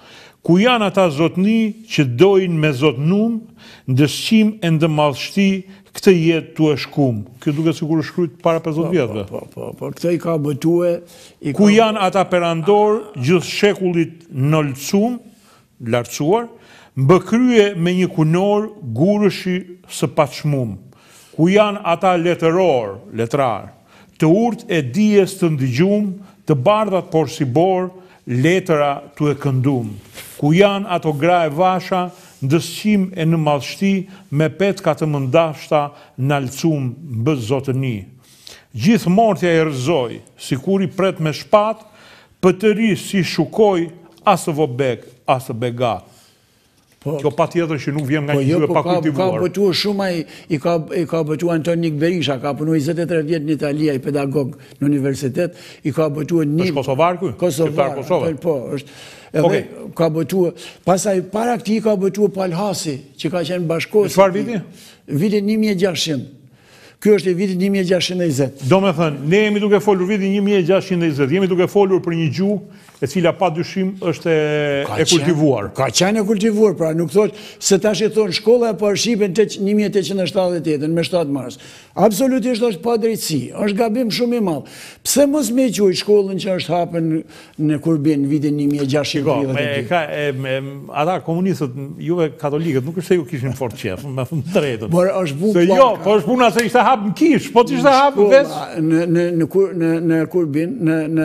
Ku janë ata zotni që dojnë me zotnum, ndëshqim e ndëmadhshti këtë jetë tu e shkum. Kjo duke sigur shkryt para pesëdhjetë vjetëve. Po, po, po, këtë i ka bëtue... Ku janë ata perandor, gjithë shekullit nëllëcum, lartësuar, mbëkrye me një kunor, gurëshi së pachmum. Ku janë ata letëror, letrar, të urt e dijes të ndëgjum, të bardhat por si bor, letëra të e këndum. Ku janë ato gra e vasha, ndësqim e në madhshti, me petka të mëndashta, nalcum bë zotëni. Gjithë mortja e rëzoj, si kur i pret me shpat, pëtëri si shukoj, asë vobek, asë begat. Kjo pa tjetër që nuk vjem nga një gjyë pa kultivuar. Ka bëtua shumë, i ka bëtua Antonik Berisha, ka punu njëzet e tre vjetë në Italia, i pedagog në universitet, i ka bëtua një... është Kosovar kuj? Kosovar, po, është... Edhe ka bëtua... Pasaj, para këti i ka bëtua Palhasi, që ka qenë bashkosi... Çfarë viti? Vitin një mijë e gjashtëqind. Kjo është e vitin një mijë e gjashtëqind e njëzet. Do me thënë, ne jemi duke folur vitin një mijë e gjashtëqind e njëzet, jemi duke folur për një gjuhë e cila pa dyshim është e kultivuar. Ka qenë e kultivuar, pra nuk thot se tash e thonë shkolla e parë shqipen një mijë e tetëqind e shtatëdhjetë e tetën me shtatë mars. Absolutisht është pa drejtësi, është gabim shumë i madh. Pse mos me quaj shkollën që është hapën në Kurbin në vitin një mijë e gjashtëqind e tridhjetë e dy? Ata komunistët, juve katolikët, nuk është se ju kishin fort qef, me thënë të drejtën. Por është bu plaka. Jo, po është puna se ishte hapë në kish, po të ishte hapë ves? Në Kurbin,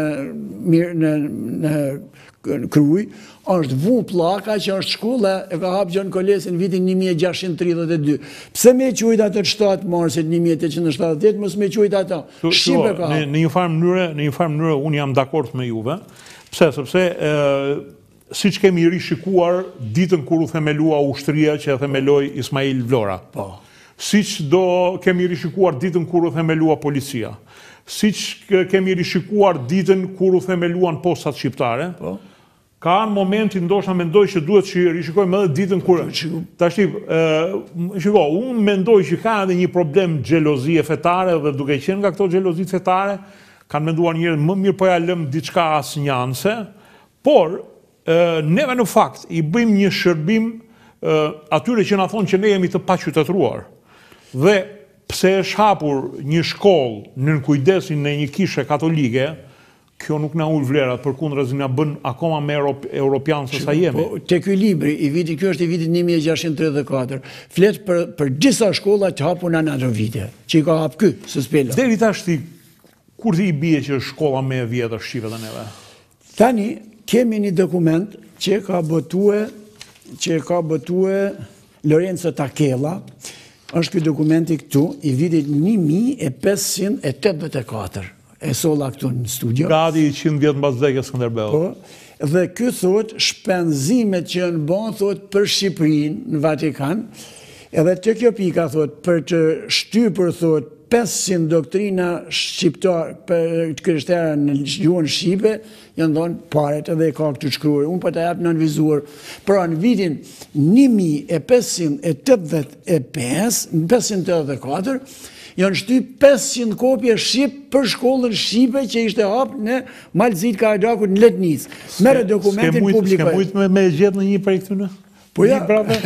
në Kruj, është vu plaka që është shkolla e ka hapë Gjon Kolesi në vitin një mijë e gjashtëqind e tridhjetë e dy. Pse me quajt atë shtatë marsit një mijë e tetëqind e shtatëdhjetë e tetë, mos me quajt ata? Shqipe ka hapë. Në një farë mënyre, në një farë mënyre, unë jam dakord me juve. Pse, sepse si që kemi rishikuar ditën kur u themelua ushtria që e themeloj Ismail Vlora. Si që do kemi rishikuar ditën kur u themelua policia. Si që kemi rishikuar ditën kur u themeluan postat shqiptare, ka në momentin ndoshta mendoj që duhet që rishikojmë edhe ditën kur... Ta shqip, shiko, unë mendoj që ka edhe një problem gjelozie fetare dhe duke qenë nga këto gjelozit fetare, kanë menduar njërë më mirë po ja lëm diçka asnjanse, por neve në fakt i bëjmë një shërbim atyre që na thonë që ne jemi të paqytetëruar. Dhe pse është hapur një shkollë në kujdesin në një kishe katolike, kjo nuk na ul vlerat, përkundërzi na bën akoma më europian se sa jemi. Te ky libri, i viti, kjo është i vitit një mijë e gjashtëqind e tridhjetë e katër, flet për për disa shkolla që hapun në ato vite, që i ka hap ky, së spela. Deri tash ti, kur ti i bie që është shkolla më e vjetër shqipe të neve? Tani kemi një dokument që ka botue, që ka botue Lorenzo Takella. Është ky dokumenti këtu, i vitit një mijë e pesëqind e tetëdhjetë e katër. E solla këtu në studio. Gati qindë vjetë mbas vdekjes Skënderbeu. Po, dhe ky thot shpenzimet që janë bën thot për Shqipërinë në Vatikan, edhe te kjo pika thot për të shtypur thot pesëqind doktrina shqiptar për krishterë në gjuhën shqipe, janë dhënë paret edhe e ka këtu shkruar. Unë po ta jap në vizuar. Pra në vitin një mijë e pesëqind e tetëdhjetë e pesë, në pesëqind e tetëdhjetë e katër, janë shtyp pesëqind kopje shqip për shkollën shqipe që ishte hap në Malzit Karadakut në Letnicë. Merë dokumentin publikoj. S'ke mujt me gjetë në një prej këtyre? Po ja.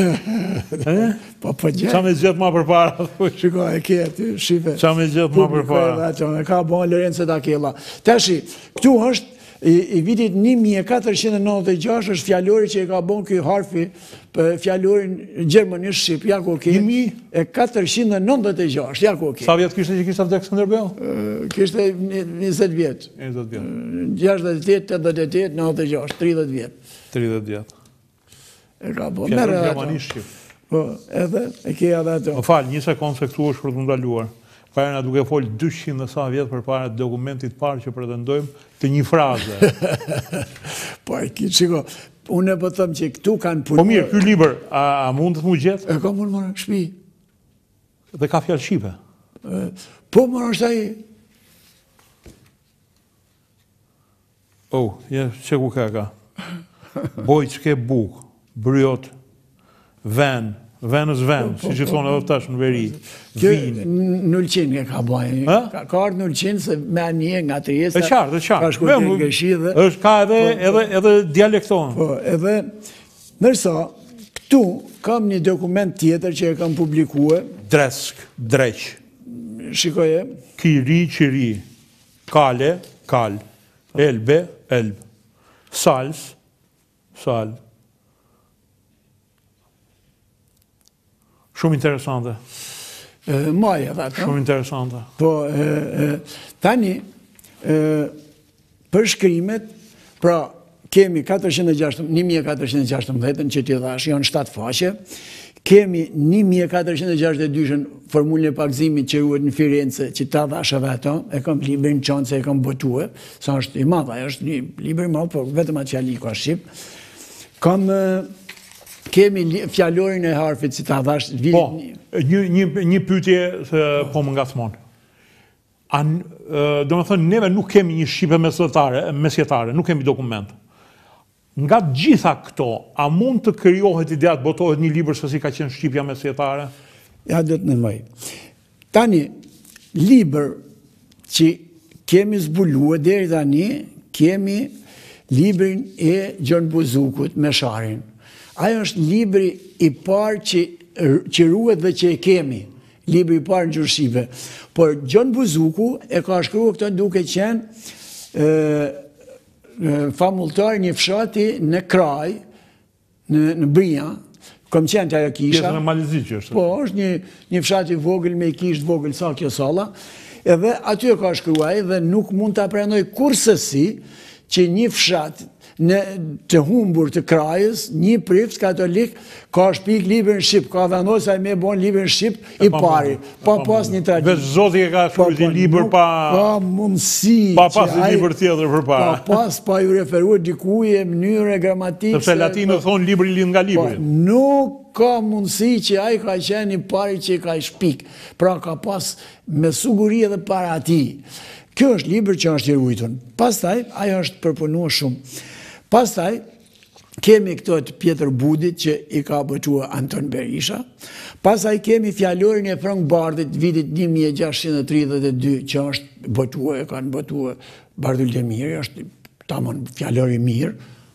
Po po gjetë. Qa me gjetë ma përpara? Shiko, e ke aty, shife. Qa me gjetë ma përpara? Ka bon Lorenzo Takella. Tashi, këtu është, i vitit një mijë e katërqind e nëntëdhjetë e gjashtë është fjallori që i ka bon këj harfi për fjallorin Gjermanisht Shqip, ja ku ke. një mijë e katërqind e nëntëdhjetë e gjashtë, ja ku ke. Sa vjetë kishte që kishte vdekë Skënderbeu? Kishte njëzet vjetë. njëzet vjetë. gjashtëdhjetë e tetë, tetëdhjetë e tetë, nëntëdhjetë e gjashtë, tridhjetë vjetë. tridhjetë vjetë. E ka bo, Fjallor merë ato. Gjermanisht Shqip. Po, edhe, e ke edhe ato. Më falë, një sekundë se këtu është për të ndaluar. Para na duke folë dyqind dhe sa vjetë për para dokumentit parë që pretendojmë të një fraze. Po, e ki, qiko, unë e po thëmë që këtu kanë punuar... Po mirë, ky liber, a mund të mu gjetë? E ka mund mërë, shpi. Dhe ka fjallë shqipe? Po, mërë është aji. Oh, je, që ku ka ka? Boj që ke buk, bryot, ven, venës ven, si që thonë edhe tash në veri, vin. Nullqin e ka bojë, ka ardhë nullqin se me anje nga të jesë, e qartë, e qartë. ka shku të gëshi dhe... Ka edhe dialektonë. Po, edhe Nërsa, këtu kam një dokument tjetër që e kam publikue. Dresk, dreq. Shikoje. Kiri, qiri. Kale, kal. Elbe, elb. Sals, sal. Shumë interesante. Maja, dhe ta. Shumë interesante. Po, tani, për shkrimet, pra, kemi një mijë e katërqind e gjashtëmbëdhjetë që t'i dhash, janë shtatë faqe, kemi një mijë e katërqind e gjashtëdhjetë e dyshën formulën e pagëzimit që ruhet në Firenze, që ta dhash edhe ato, e kam librin qanë se e kam botue, sa është i madha, është një libri madh, por vetëm atë fjali ka shqip. Kam, kemi fjallorin e harfit, si ta dhash... Po, një pytje po më ngacmon. Do më thënë, neve nuk kemi një shqipe mesjetare, nuk kemi dokument. Nga gjitha këto, a mund të krijohet idea të botohet një libër se si ka qenë shqipja mesjetare? Ja, do të nevoj. Tani, libër që kemi zbuluar deri tani, kemi librin e Gjon Buzukut me Sharin. Ajo është libri i parë që, që ruhet dhe që e kemi. Libri i parë në gjuhë shqipe. Por Gjon Buzuku e ka shkruar këtë duke qenë famultar një fshati në Kraj, në, në Brinja, kom qenë të ajo kisha. Pjesën e Malizi që është. Po, është një, një fshati vogël me kisht vogël sa kjo salla, edhe aty e ka shkruaj dhe nuk mund të aprenoj kursesi që një fshat në të humbur të Krajës, një prift katolik ka shpik librin Shqip, ka vendosë a i me bon librin Shqip i pari, pa pas një tradit. Veç Zoti e ka shkruajt i libër pa... Pa mundësi... Pa pas një libër tjetër për para. Pa pas pa ju referuar dikuje, mënyre, gramatikë... Sepse latinë thonë libri lind nga libri. Nuk ka mundësi që a i ka qenë i pari që i ka shpik, pra ka pas me suguri edhe para ati. Kjo është libër që është i ruajtur. Pastaj, ajo është përpunuar shumë. Pastaj, kemi këto të Pjetër Budit që i ka botua Anton Berisha. Pastaj kemi fjallorin e Frank Bardit vitit një mijë e gjashtëqind e tridhjetë e dy që është botua, e kanë botua Bardul Demiri, është tamam fjallori mirë.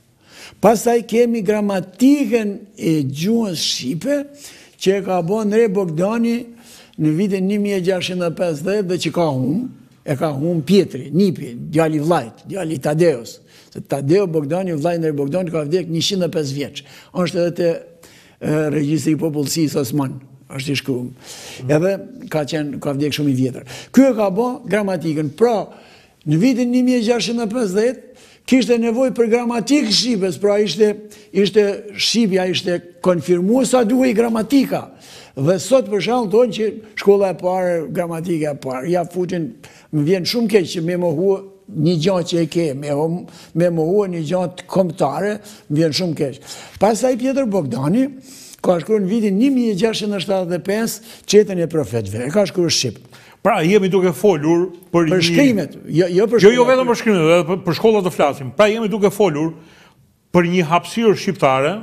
Pastaj kemi gramatikën e gjuhës shqipe që e ka bën Re Bogdani në vitin një mijë e gjashtëqind e pesëdhjetë dhe që ka hum, e ka hum Pjetri, Nipi, djali vllajt, djali Tadeus. Se Tadeu Bogdani, vllai i Bogdani, ka vdek njëqind e pesë vjeç. Është edhe te regjistri i popullsisë Osman, është i shkruar. Edhe ka qenë ka vdek shumë i vjetër. Ky e ka bë gramatikën. Pra, në vitin një mijë e gjashtëqind e pesëdhjetë kishte nevojë për gramatikë shqipes, pra ishte ishte shqipja ishte konfirmuar sa duhej gramatika. Dhe sot për shembull thonë që shkolla e parë, gramatika e parë, ja futin, më vjen shumë keq që më mohua një gjatë që e ke, me mohua një gjatë kombëtare, më vjen shumë keq. Pastaj Pjetër Bogdani ka shkruar në vitin një mijë e gjashtëqind e shtatëdhjetë e pesë Çetën e profetëve. E ka shkruar shqip. Pra, jemi duke folur për një... Për shkrimet, jo, jo për shkollat. Jo, jo vetëm për shkrimet, edhe për shkollat të flasim. Pra, jemi duke folur për një hapësirë shqiptare,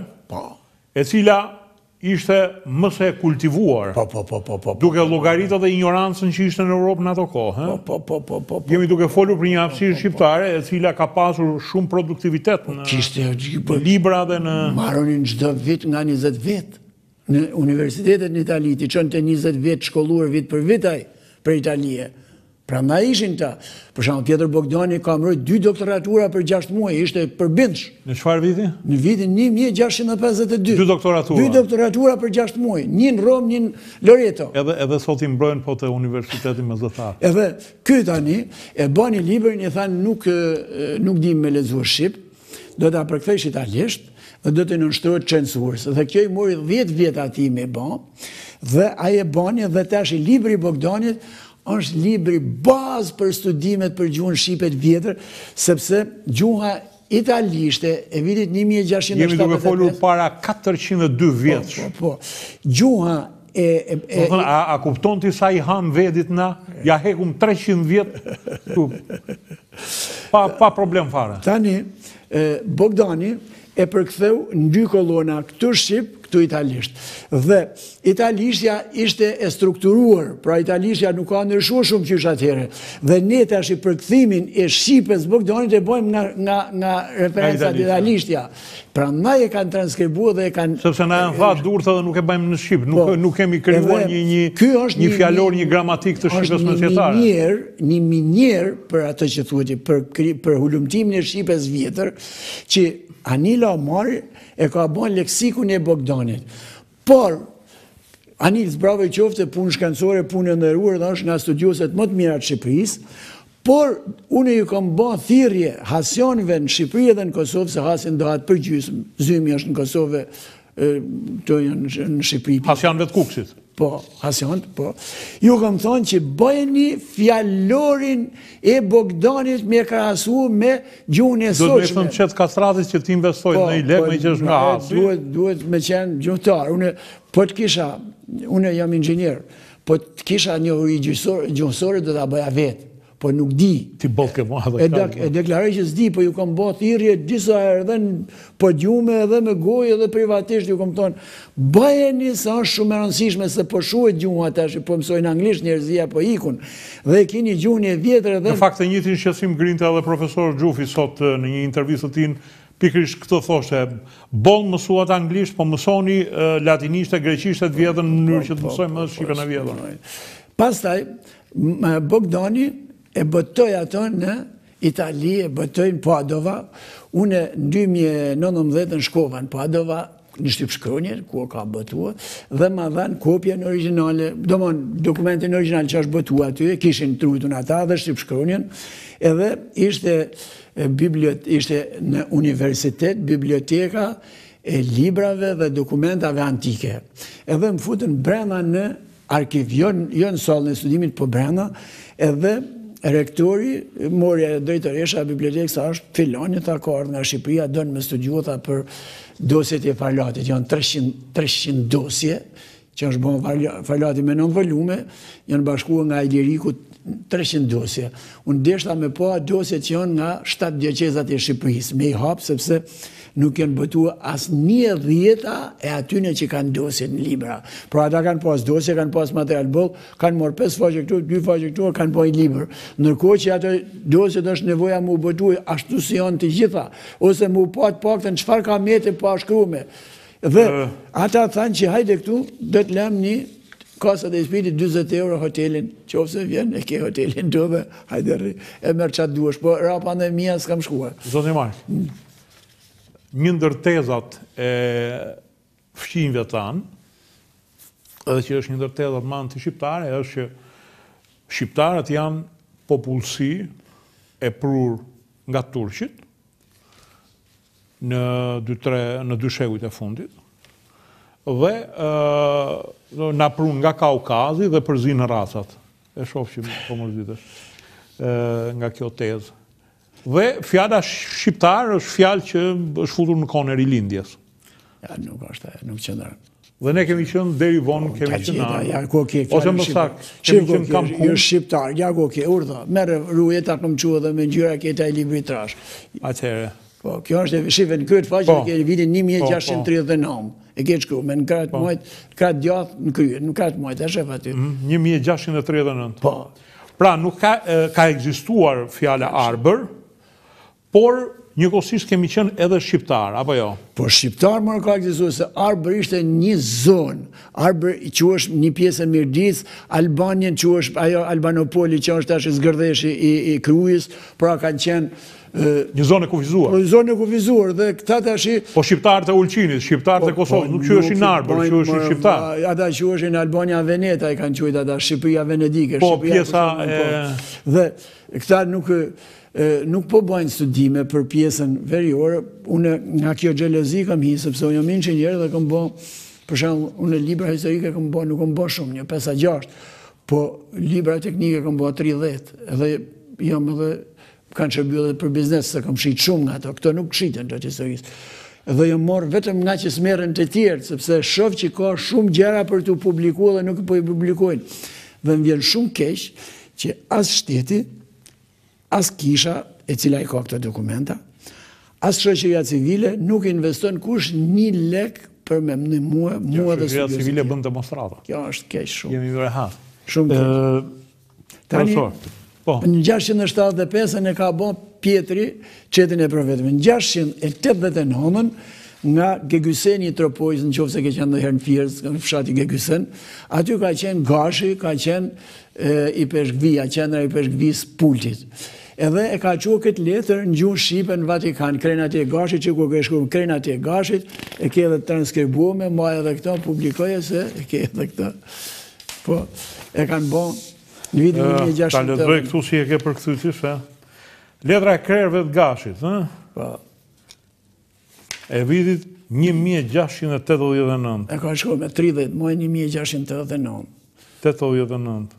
e cila ishte mëse kultivuar. Po, po, po, po, po. Duke llogaritur dhe ignorancën që ishte në Europë në ato kohë. Po, po, po, po. Jemi duke folur për një hapësirë shqiptare e cila ka pasur shumë produktivitet në libra dhe në... Marronin çdo vit nga njëzet vjet. Në universitetet në Itali, ti çon të njëzet vjet shkolluar vit për vit ai për Italie. Pra na ishin ta. Për shembull Pjetër Bogdani ka mbrojtur dy doktoratura për gjashtë muaj, ishte përbindsh. Në çfarë viti? Në vitin një mijë e gjashtëqind e pesëdhjetë e dy. Dy doktoratura. Dy doktoratura për gjashtë muaj, një në Rom, një në Loreto. Edhe edhe sot i mbrojnë po te Universiteti Mesdhetar. Edhe ky tani e bani librin, i thanë nuk nuk di me lexuar shqip, do ta përkthesh italisht dhe do të nënshtrohet censurës. Dhe kjo i mori dhjetë vjet atij me bë, dhe ai e bani dhe tash i libri i Bogdanit është libri bazë për studimet për gjuhën shqipe të vjetër, sepse gjuha italishte e vitit një mijë e gjashtëqind e shtatëdhjetë e pesë. Jemi duke folur para katërqind e dy vjeç. Po, po, po. Gjuha e... e, e a, a kupton ti sa i ham vedit na? Ja hekum treqind vjet. Pa, pa problem fare. Tani, e, Bogdani e përktheu në dy kolona, këtu shqip, këtu italisht. Dhe italishtja ishte e strukturuar, pra italishtja nuk ka ndryshuar shumë qysh atëherë. Dhe ne tash i përkthimin e Shqipës Bogdanit e bëjmë nga, nga, nga referencat italishtja. Pra ndaj e kanë transkribuar dhe e kanë... Sepse na janë tha durtha dhe nuk e bëjmë në Shqip, nuk, nuk kemi krijuar një, një, një fjalor, një gramatik të Shqipës mesjetare. Është një minjer për atë që thuhet, për, për hulumtimin e Shqipës vjetër, që Anila Omari e ka bën leksikun e Bogdanit. Por, Anil, bravo i qofte, punë shkencore, punë e ndëruar, dhe është nga studioset më të mira të Shqipërisë, por unë ju kam bën thirrje hasionëve në Shqipëri dhe në Kosovë, se hasin do atë përgjysmë. Zymi është në Kosovë, to janë në Shqipëri. Hasionëve të Kukësit. Po, hasionët, po. Ju kam thonë që bëjeni fjalorin e Bogdanit me krahasu me gjuhën e sotshme. Duhet me thënë qëtë kastratis që ti investojnë në i lek me që është nga hasi. Duhet me qenë gjuhëtar. Une, po të kisha, une jam inxhinier, po të kisha një uri gjuhësore dhe da bëja vetë. Po nuk di. Ti bëllë ke ma dhe kërë. E deklaroj që s'di, po ju kam bërë thirrje disa herë edhe në podiume, edhe me gojë, edhe privatisht, ju kam thonë, bëjeni sa është shumë e rëndësishme se po shuhet gjuha tash, po mësojnë anglisht njerëzia, po ikun. Dhe keni gjuhën e vjetër edhe... Në fakt e njëjtin shqetësim grinte edhe profesor Gjufi sot në një intervistë të tin, pikërisht këtë thoshte, boll mësuat anglisht, po mësoni latinisht e greqisht e të vjetër në mënyrë që të mësojmë edhe shqipen e vjetër. Pastaj, Bogdani e bëtoj ato në Itali, e bëtoj në Padova. Une në dy mijë e nëntëmbëdhjetë në shkova në Padova, në shtypshkronje, ku ka bëtua, dhe ma dhanë kopje në originale, do mon dokumentin original që është bëtua aty, kishin trujtun ata dhe shtypshkronjen, edhe ishte, ishte në universitet, biblioteka e librave dhe dokumentave antike. Edhe më futën brenda në arkiv, jo në sallën e studimit, po brenda, edhe rektori, morja drejtoresha e bibliotekës është filoni, tha ka ardhur nga Shqipëria, donë me studiu tha për dosjet e Farlatit. Janë treqind dosje, që është bën Farlati me nëntë volume, janë bashkuar nga Iliriku treqind dosje. Unë deshta me pa dosjet që janë nga shtatë dioqezat e Shqipërisë, me i hap, sepse nuk janë bëtua as një dhjeta e atyne që kanë dosje në libra. Pra ata kanë pas dosje, kanë pas material boll, kanë marrë pesë faqe këtu, dy faqe këtu, kanë bërë libër. Ndërkohë që ato dosjet është nevoja mu bëtuaj ashtu si janë të gjitha, ose mu pa të paktën çfarë ka mete pa shkruame. Dhe ata thanë që hajde këtu, do të lëm një Kasa dhe Spirit dyzet euro hotelin, qofse vjen e ke hotelin të dhe, hajde rri, e merë qatë duesh, po rapa në mija s'kam shkuar. Zoti Mark, një ndër tezat e fqinjve tanë, edhe që është një ndër tezat më anti-shqiptare, është që shqiptarët janë popullsi e prur nga turqit në dy, tre, në dy shekujt e fundit, dhe na prun nga Kaukazi dhe përzinë racat. E shoh që po mërzitesh nga kjo tezë. Dhe fjala shqiptar është fjalë që është futur në kohën e rilindjes. Ja, nuk është, nuk qëndron. Dhe ne kemi qenë deri vonë, kemi qenë ja, ku ke, ose më saktë, kemi qenë kampun. Jo shqiptar, ja ku ke, urdhë, merë rujeta kam quë dhe me ngjyra këta e libri trash. Atëherë. Po, kjo është e shive në këtë faqe, ke vitin një mijë e gjashtëqind e tridhjetë e nëntë. E ke shkruar me në kratë muajt, kratë djathë në krye, në kratë muajt, e shef aty. një mijë e gjashtëqind e tridhjetë e nëntë. Po. Pra, nuk ka, ka ekzistuar fjala arbër, por njëkohësisht kemi qenë edhe shqiptar, apo jo? Po, shqiptar më ka ekzistuar, se arbër ishte një zonë. Arbër që është një pjesë e Mirdis, Albanien që është ajo Albanopoli që është tash zgërdheshi i, i krujës, pra kanë qenë një zonë e kufizuar. Një zonë e kufizuar dhe këta tash. Po shqiptarët e Ulqinit, shqiptarët e Kosovës, nuk quheshin arbër, quheshin shqiptar. Ata quheshin Albania Veneta, i kanë quajtur ata Shqipëria Venedike. Po pjesa e dhe këta nuk nuk po bëjnë studime për pjesën veriore. Unë nga kjo xhelozi kam hi sepse unë jam inxhinier dhe kam bën, për shembull, unë libra historike kam bën, nuk kam bën shumë, një pesë a gjashtë, po libra teknike kam bën tridhjetë, edhe jam edhe kanë shërby edhe për biznes, se kam shit shumë nga ato, këto nuk shiten të historisë. Dhe jam morë vetëm nga që s'merren të tjerë, sepse shoh që ka shumë gjëra për të publikuar dhe nuk po i publikojnë. Dhe më vjen shumë keq që as shteti, as kisha e cila i ka këto dokumenta, as shoqëria civile nuk investon kush një lek për me më mua, mua dhe Shoqëria civile bën demonstrata. Kjo është keq shumë. Jemi rehat. Shumë keq. Tani, po. në gjashtëqind e shtatëdhjetë e pesën e ka bën Pjetri qetin e profetit. Në gjashtëqind e tetëdhjetë e nëntën nga Gegyseni i Tropojës, në qoftë se ke qenë ndonjëherë në Fiers, në fshati Gegysen, aty ka qenë Gashi, ka qenë i peshkvia, qendra i peshkvis Pultit. Edhe e ka quajtur këtë letër në gjuhën shqipe në Vatikan, Krenati e Gashit, që kur ke shkruar Krenati e Gashit, e ke edhe transkribuar, mbaj edhe këtë, publikoje se e ke edhe këtë. Po, e kanë bën në vitin një mijë e gjashtëqind e Ta lexoj këtu si e ke përkthyer se letra e krerëve të Gashit, ëh? Po. E vitit një mijë e gjashtëqind e tetëdhjetë e nëntë. E ka shkruar me tridhjetë muaj një mijë e gjashtëqind e tetëdhjetë e nëntë. tetëdhjetë e nëntë.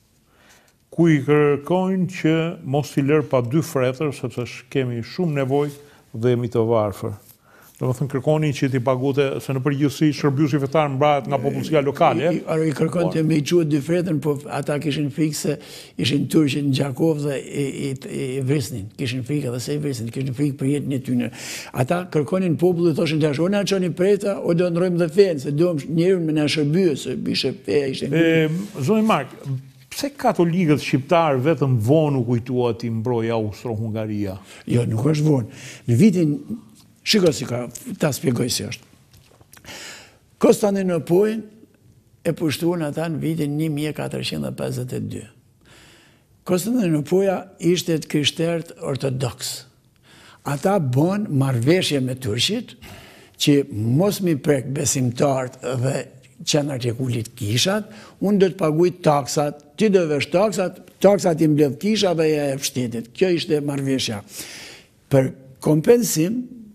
Ku i kërkojnë që mos i lërë pa dy fretër, sepse kemi shumë nevojë dhe jemi të varfër. Do të thënë kërkoni që ti pagute, se në përgjithësi shërbyuesi fetar mbrahet nga popullsia lokale. I, i kërkojnë të me i quhet dy fretën, po ata kishin frikë se ishin turqit në Gjakov dhe i, i, i vrisnin. Kishin frikë edhe se i vrisnin, kishin frikë për jetën e tyre. Ata kërkonin popullit, thoshin tash, o na çoni preta, o do ndrojmë dhe fenë, se duam njerën me na shërbyer, se bishe feja ishte. Zoti Mark, pse katolikët shqiptarë vetëm vonë u kujtuat i mbrojë Austro-Hungaria? Jo, nuk është vonë. Në vitin, shiko si ka, ta spjegoj si është. Konstantinopojën e pushtuan ata në vitin një mijë e katërqind e pesëdhjetë e dy. Konstantinopoja ishte të krishterët ortodoks. Ata bën marrëveshje me turqit që mos mi prek besimtarët dhe qendrat e kulit kishat, unë do të paguaj taksat, ti do vesh taksat, taksat i mbledh kisha dhe ja jep shtetit. Kjo ishte marrëveshja. Për kompensim,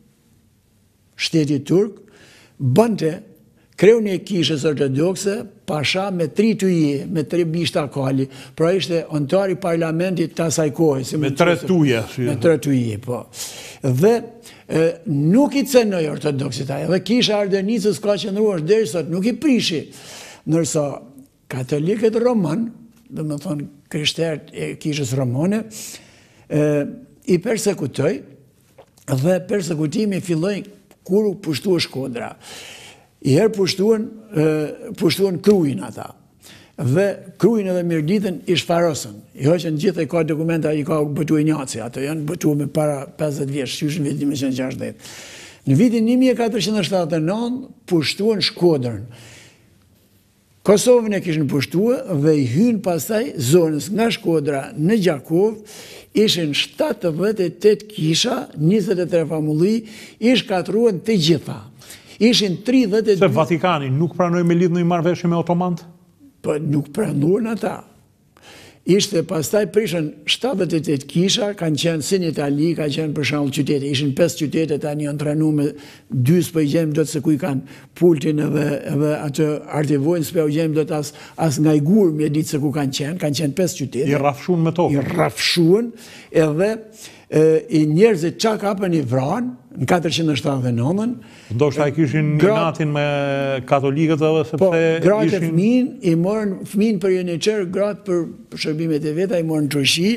shteti turk bënte kreun e kishës ortodokse pasha me tri tuje, me tre bishta kali, pra ishte antari parlamentit të asaj kohë. Me tre tuje. Me tre tuje, po. Dhe nuk i cenoj ortodoksit aje, dhe kisha Ardenicës ka qëndruar deri sot, nuk i prishi. Nërsa katolikët roman, dhe me thonë krishterët e kishës romane, i persekutoj, dhe persekutimi filloj kur u pushtua Shkodra. I herë pushtuan, pushtuan Krujin ata. Dhe Krujin edhe Mirditën i shfarosën. I hoqën gjithë e ka dokumenta, i ka bëtu e njaci, ato janë bëtu me para pesëdhjetë vjeç, qysh në vitin një mijë e gjashtëdhjetë. Në vitin një mijë e katërqind e shtatëdhjetë e nëntë pushtuan Shkodrën. Kosovën e kishin pushtua dhe i hynë pastaj zonës nga Shkodra në Gjakov, ishin shtatëdhjetë e tetë kisha, njëzet e tre famulli, i shkatruan të gjitha. Ishin tridhjetë e dy... Se Vatikani nuk pranoj me lidh në i marrëveshje me otomantë? Po nuk pranuan ata. Ishte pastaj prishën shtatëdhjetë e tetë kisha, kanë qenë si në Itali, ka qenë për shembull qytete, ishin pesë qytete tani janë trajnuar me dy s'po i gjejmë dot se ku i kanë Pultin edhe edhe atë Artivojën, s'po i gjejmë dot as as nga i gur me ditë se ku kanë qenë, kanë qenë pesë qytete. I rrafshuan me tokë. I rrafshuan edhe i njerëzit qa kapën i vranë në katërqind e shtatëdhjetë e nëntën. Ndoshta i kishin një natin me katolikët edhe sepse po, gratë e fëmin, i morën fëmin për jeniçer, gratë për shërbimet e veta i morën trëshi,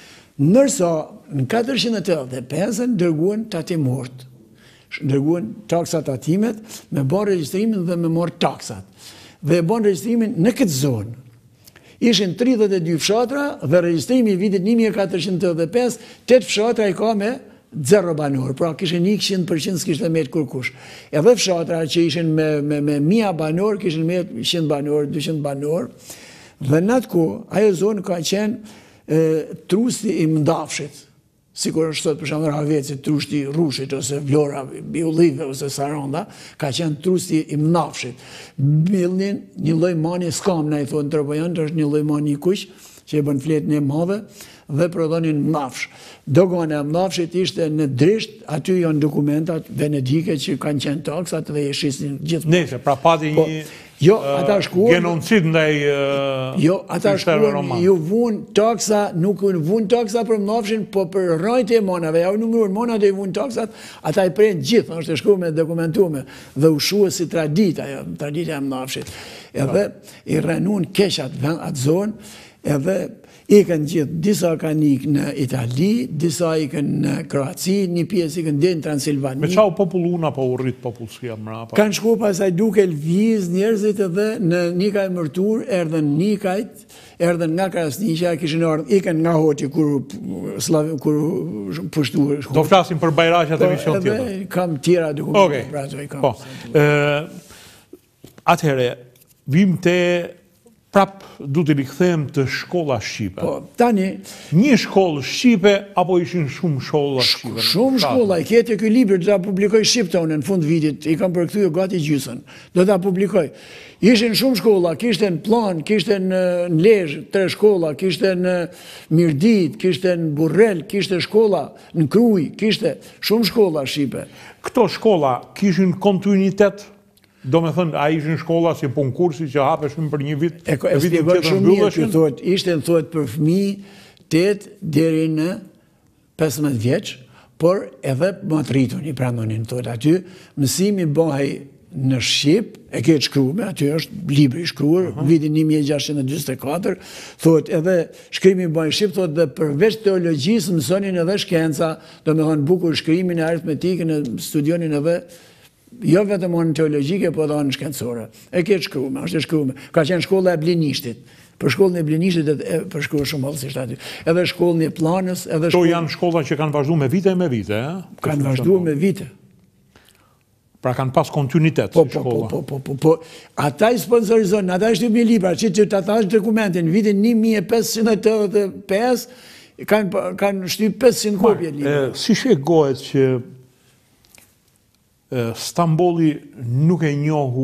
nërsa në katërqind e tetëdhjetë e pesën dërguan tatimort. Dërguan taksat tatimet me bën regjistrimin dhe me morë taksat. Dhe bën regjistrimin në këtë zonë. Ishin tridhjetë e dy fshatra dhe regjistrimi i vitit një mijë e katërqind e tetëdhjetë e pesë, tetë fshatra i ka me zero banor, pra kishin njëqind përqind s'kishte me të kurkush. Edhe fshatra që ishin me, me, me mia banor, kishin me qind banor, dyqind banor, dhe në atë kohë, ajo zonë ka qenë e, trusti i Mndafshit, si kur është sot për shembull Raveci, trusti i Rushit, ose Vlora, Biullive, ose Saranda, ka qenë trusti i Mndafshit. Billin, një lloj mani skam, na i thonë Tropojanët, është një lloj mani i kuq, që e bën fletën e madhe, dhe prodhonin mnafsh. Dogana e mnafshit ishte në Drisht, aty janë dokumentat venedike që kanë qenë taksat dhe i shisin gjithmonë. Nese, pra pati një jo, ata shkuan, genocid ndaj jo, ata shkuan, ju vun taksa, nuk u vun taksa për mnafshin, po për rrajtje e monave, ja u numëruan monat e i vun taksat, ata i prejnë gjithë, është e shkuar me dokumentume, dhe u shua si tradita, tradita e mnafshit. Edhe i rrenuan keq atë atë zonë, edhe ikën gjithë, disa kanë ikë në Itali, disa ikën në Kroaci, një pjesë ikën dhe në Transilvani. Me qau popullun apo u rrit popullësia mrapa? Kanë shku pasaj duke lviz njerëzit edhe në Nikaj Mërtur, erdhen Nikajt, erdhen nga Krasniqja, kishin ardhur, ikën nga Hoqi kur kur pushtuar. Do flasim për bajraqat e mision tjetër. Edhe kam tjera dokumente. Okej. Po. Atëherë, vim te prap du të rikthehem të shkolla shqipe. Po, tani... Një shkollë shqipe, apo ishin shumë shkolla shqipe? Shumë shkolla, i kete këj libër, do ta publikoj shqiptone në fund vitit, i kam përkthyë gati gjysën, do ta publikoj. Ishin shumë shkolla, kishte në Plan, kishte në Lezhë, tre shkolla, kishte në Mirdit, kishte në Burrel, kishte shkolla në Kruj, kishte shumë shkolla shqipe. Këto shkolla kishin kontinuitet? Do me thënë, a ishin shkolla si pun kursi që hapeshin për një vit? E spjegoj shumë mirë që thot, ishte në thot për fëmi tetë deri në pesëmbëdhjetë vjeç, por edhe më të rritur një pranonin thot aty, mësimi bëhej në Shqip, e ke shkruar, aty është libri i shkruar, vitin një mijë e gjashtëqind e dyzet e katër, thot edhe shkrimi bëhej në Shqip, thot dhe përveç teologjisë mësonin edhe shkenca, do me thënë bukur shkrimin e aritmetikën e studionin edhe jo vetëm në teologjike, po edhe në shkencore. E ke shkrume, është e shkrume. Ka qenë shkolla e Blinishtit. Për shkollën e Blinishtit e përshkruar shumë hollësisht aty. Edhe shkollën e Planës, edhe To janë shkolla që kanë vazhdu me vite e me vite, e? Kanë vazhdu me vite. Pra kanë pas kontinuitet po, si po, shkolla. Po, po, po, po. Ata i sponsorizon, ata i shtypin libra, që që të thash dokumentin, në vitin një mijë e pesëqind e tetëdhjetë e pesë, kanë, kanë shtyp pesëqind kopje libra. Si shqegohet që Stambolli nuk e njohu,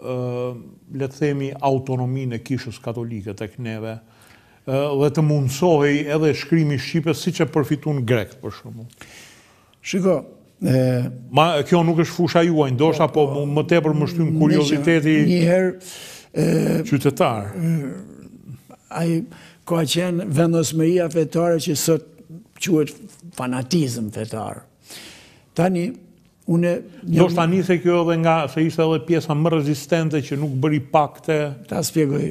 le të themi, autonominë e kishës katolike tek neve, dhe të mundsohej edhe shkrimi shqipes siç e përfituan grekt për shembull. Shiko, ma kjo nuk është fusha juaj, ndoshta po më tepër më shtyn kurioziteti një herë qytetar. Ai ka qenë vendosmëria fetare që sot quhet fanatizëm fetar. Tani Une... Do shta nise kjo edhe nga, se ishte edhe pjesa më rezistente që nuk bëri pakte. Ta spjegoj.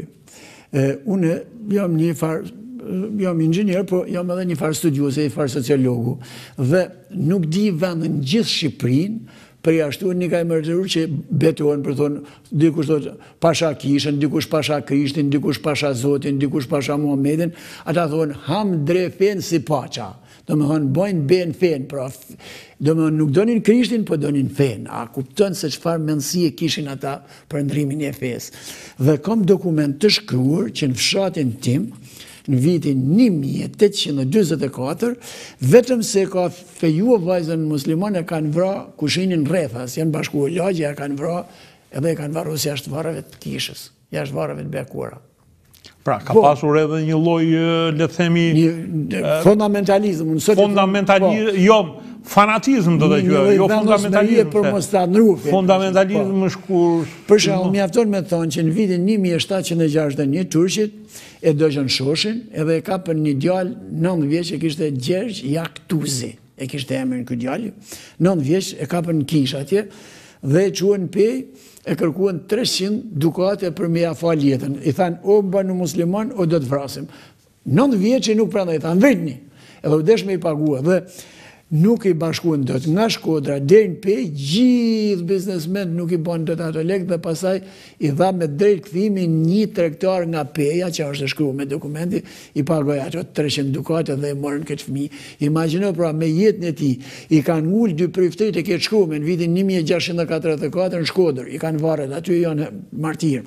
Une jam një farë, jam inxhinier, po jam edhe një farë studiuese, një farë sociologu. Dhe nuk di vendin gjithë Shqipërinë, për jashtu Nikaj Mërtur që betohen për thonë, dikush thotë pasha kishën, dikush pasha Krishtin, dikush pasha Zotin, dikush pasha Muhammedin, ata thonë ham dre fen si paqa. Do me thonë, bojnë ben fen, pra, do me thonë, nuk donin Krishtin, po donin fen. A kupton se çfarë mendësie kishin ata për ndrimin e fesë. Dhe kam dokument të shkruar që në fshatin tim, në vitin një mijë e tetëqind e dyzet e katër, vetëm se ka fejua vajzën muslimane kanë vra kushinin rrethas, janë bashkuar lagje, ja kanë vra, edhe kanë varros jashtë varreve të kishës, jashtë varreve të bekuara. Pra, ka pasur edhe një lloj, le të themi, fundamentalizëm. Fundamentalizëm, jo, fanatizëm do të quajë, jo fundamentalizëm. Fundamentalizëm është kur... Për shembull, mjafton me thonë që në vitin një mijë e shtatëqind e gjashtëdhjetë e një turqit e dëgjën shoshin, edhe e kapën një djalë nëntë vjeç që kishte Gjergj Jaktuzi, e kishte emrin ky djalë, nëntë vjeç e kapën në kish atje dhe e quhen pej, e kërkuan treqind dukate për me ja fal jetën. I thanë, o banu musliman, o do të vrasim. nëntë vjeç që nuk prandaj, i thanë, vritni. Edhe u desh me i pagua. Dhe nuk i bashkuan dot nga Shkodra deri në Pej, gjithë biznesmen nuk i bën dot ato lek dhe pasaj i dha me drejt kthimi një tregtar nga Peja, që është e shkruar me dokumenti, i pagoi ato treqind dukate dhe i morën këtë fëmijë. Imagjino pra me jetën e tij, i kanë ul dy priftrit e këtë shkruar në vitin një mijë e gjashtëqind e katërdhjetë e katër në Shkodër, i kanë varret aty janë martir.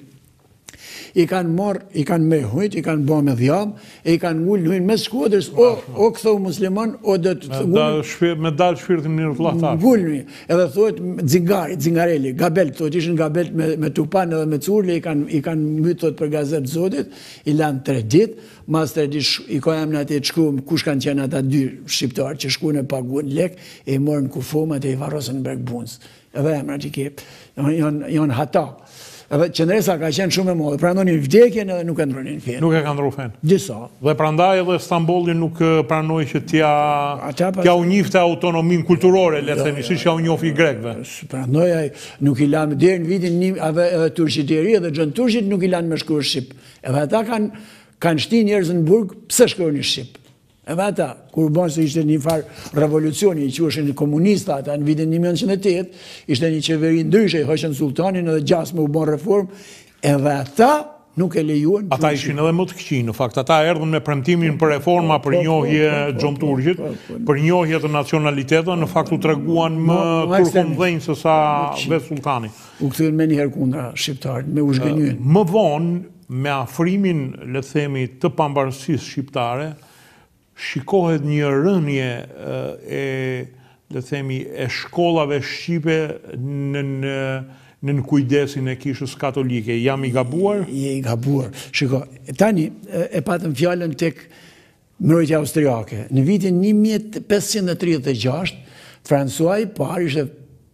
I kanë marrë, i kanë me hujt, i kanë bë me dhjam, e i kanë ullë hujnë mes Shkodrës, o, o këthohu musliman, o dhe të ngullë. Me dalë shpirtin mirë vllahtar. Ngullë, edhe thot Dzingari, Dzingareli, Gabel, thot ishin Gabel me, me Tupan edhe me Curli, i kanë, i kanë mytë thot për Gazetë Zotit, i lanë tre ditë, mas tre ditë i ka emnë atë të shkruam kush kanë qenë ata dy shqiptarë që shkuën e paguën lek, e i morën kufomat e i varrosën në Bergbunës. Edhe emrat i kep, janë, janë hata. Edhe qendresa ka qenë shumë e madhe, pranonin vdekjen edhe nuk e ndronin fen. Nuk e ka ndru fen. Disa. Dhe prandaj edhe Stambolli nuk pranoi që t'ja t'ja u njifte autonominë kulturore, le të themi, siç ja u njofi grekëve. Pranoi ai, nuk i lanë deri në vitin një edhe edhe turqit e ri edhe xhën turqit nuk i lanë me shkruar shqip. Edhe ata kanë kanë shti njerëz në burg, pse shkruani shqip? Edhe ata, kur bon se ishte një farë revolucioni, që ishin komunista, ata në vitin një mijë e nëntëqind e tetë, ishte një qeveri ndryshe, i hoqën sultanin edhe gjasë me u bon reform, edhe ata nuk e lejuan. Ata ishin edhe më të këqij, në fakt, ata erdhën me premtimin për reforma, për njohje Gjon Turqit, për njohje të nacionalitetëve, në fakt u treguan më kurkundhënj se sa vetë sultani. U kthyen me një herë kundra shqiptarët, me u zhgënjyen. Më vonë, me afrimin, le të themi, të pambarësisë shqiptare, shikohet një rënje e, le të themi, e shkollave shqipe në në në kujdesin e kishës katolike. Jam i gabuar? Je i gabuar. Shiko, tani e patëm fjallën tek mbrojtja austriake. Në vitin një mijë e pesëqind e tridhjetë e gjashtë, François i parë ishte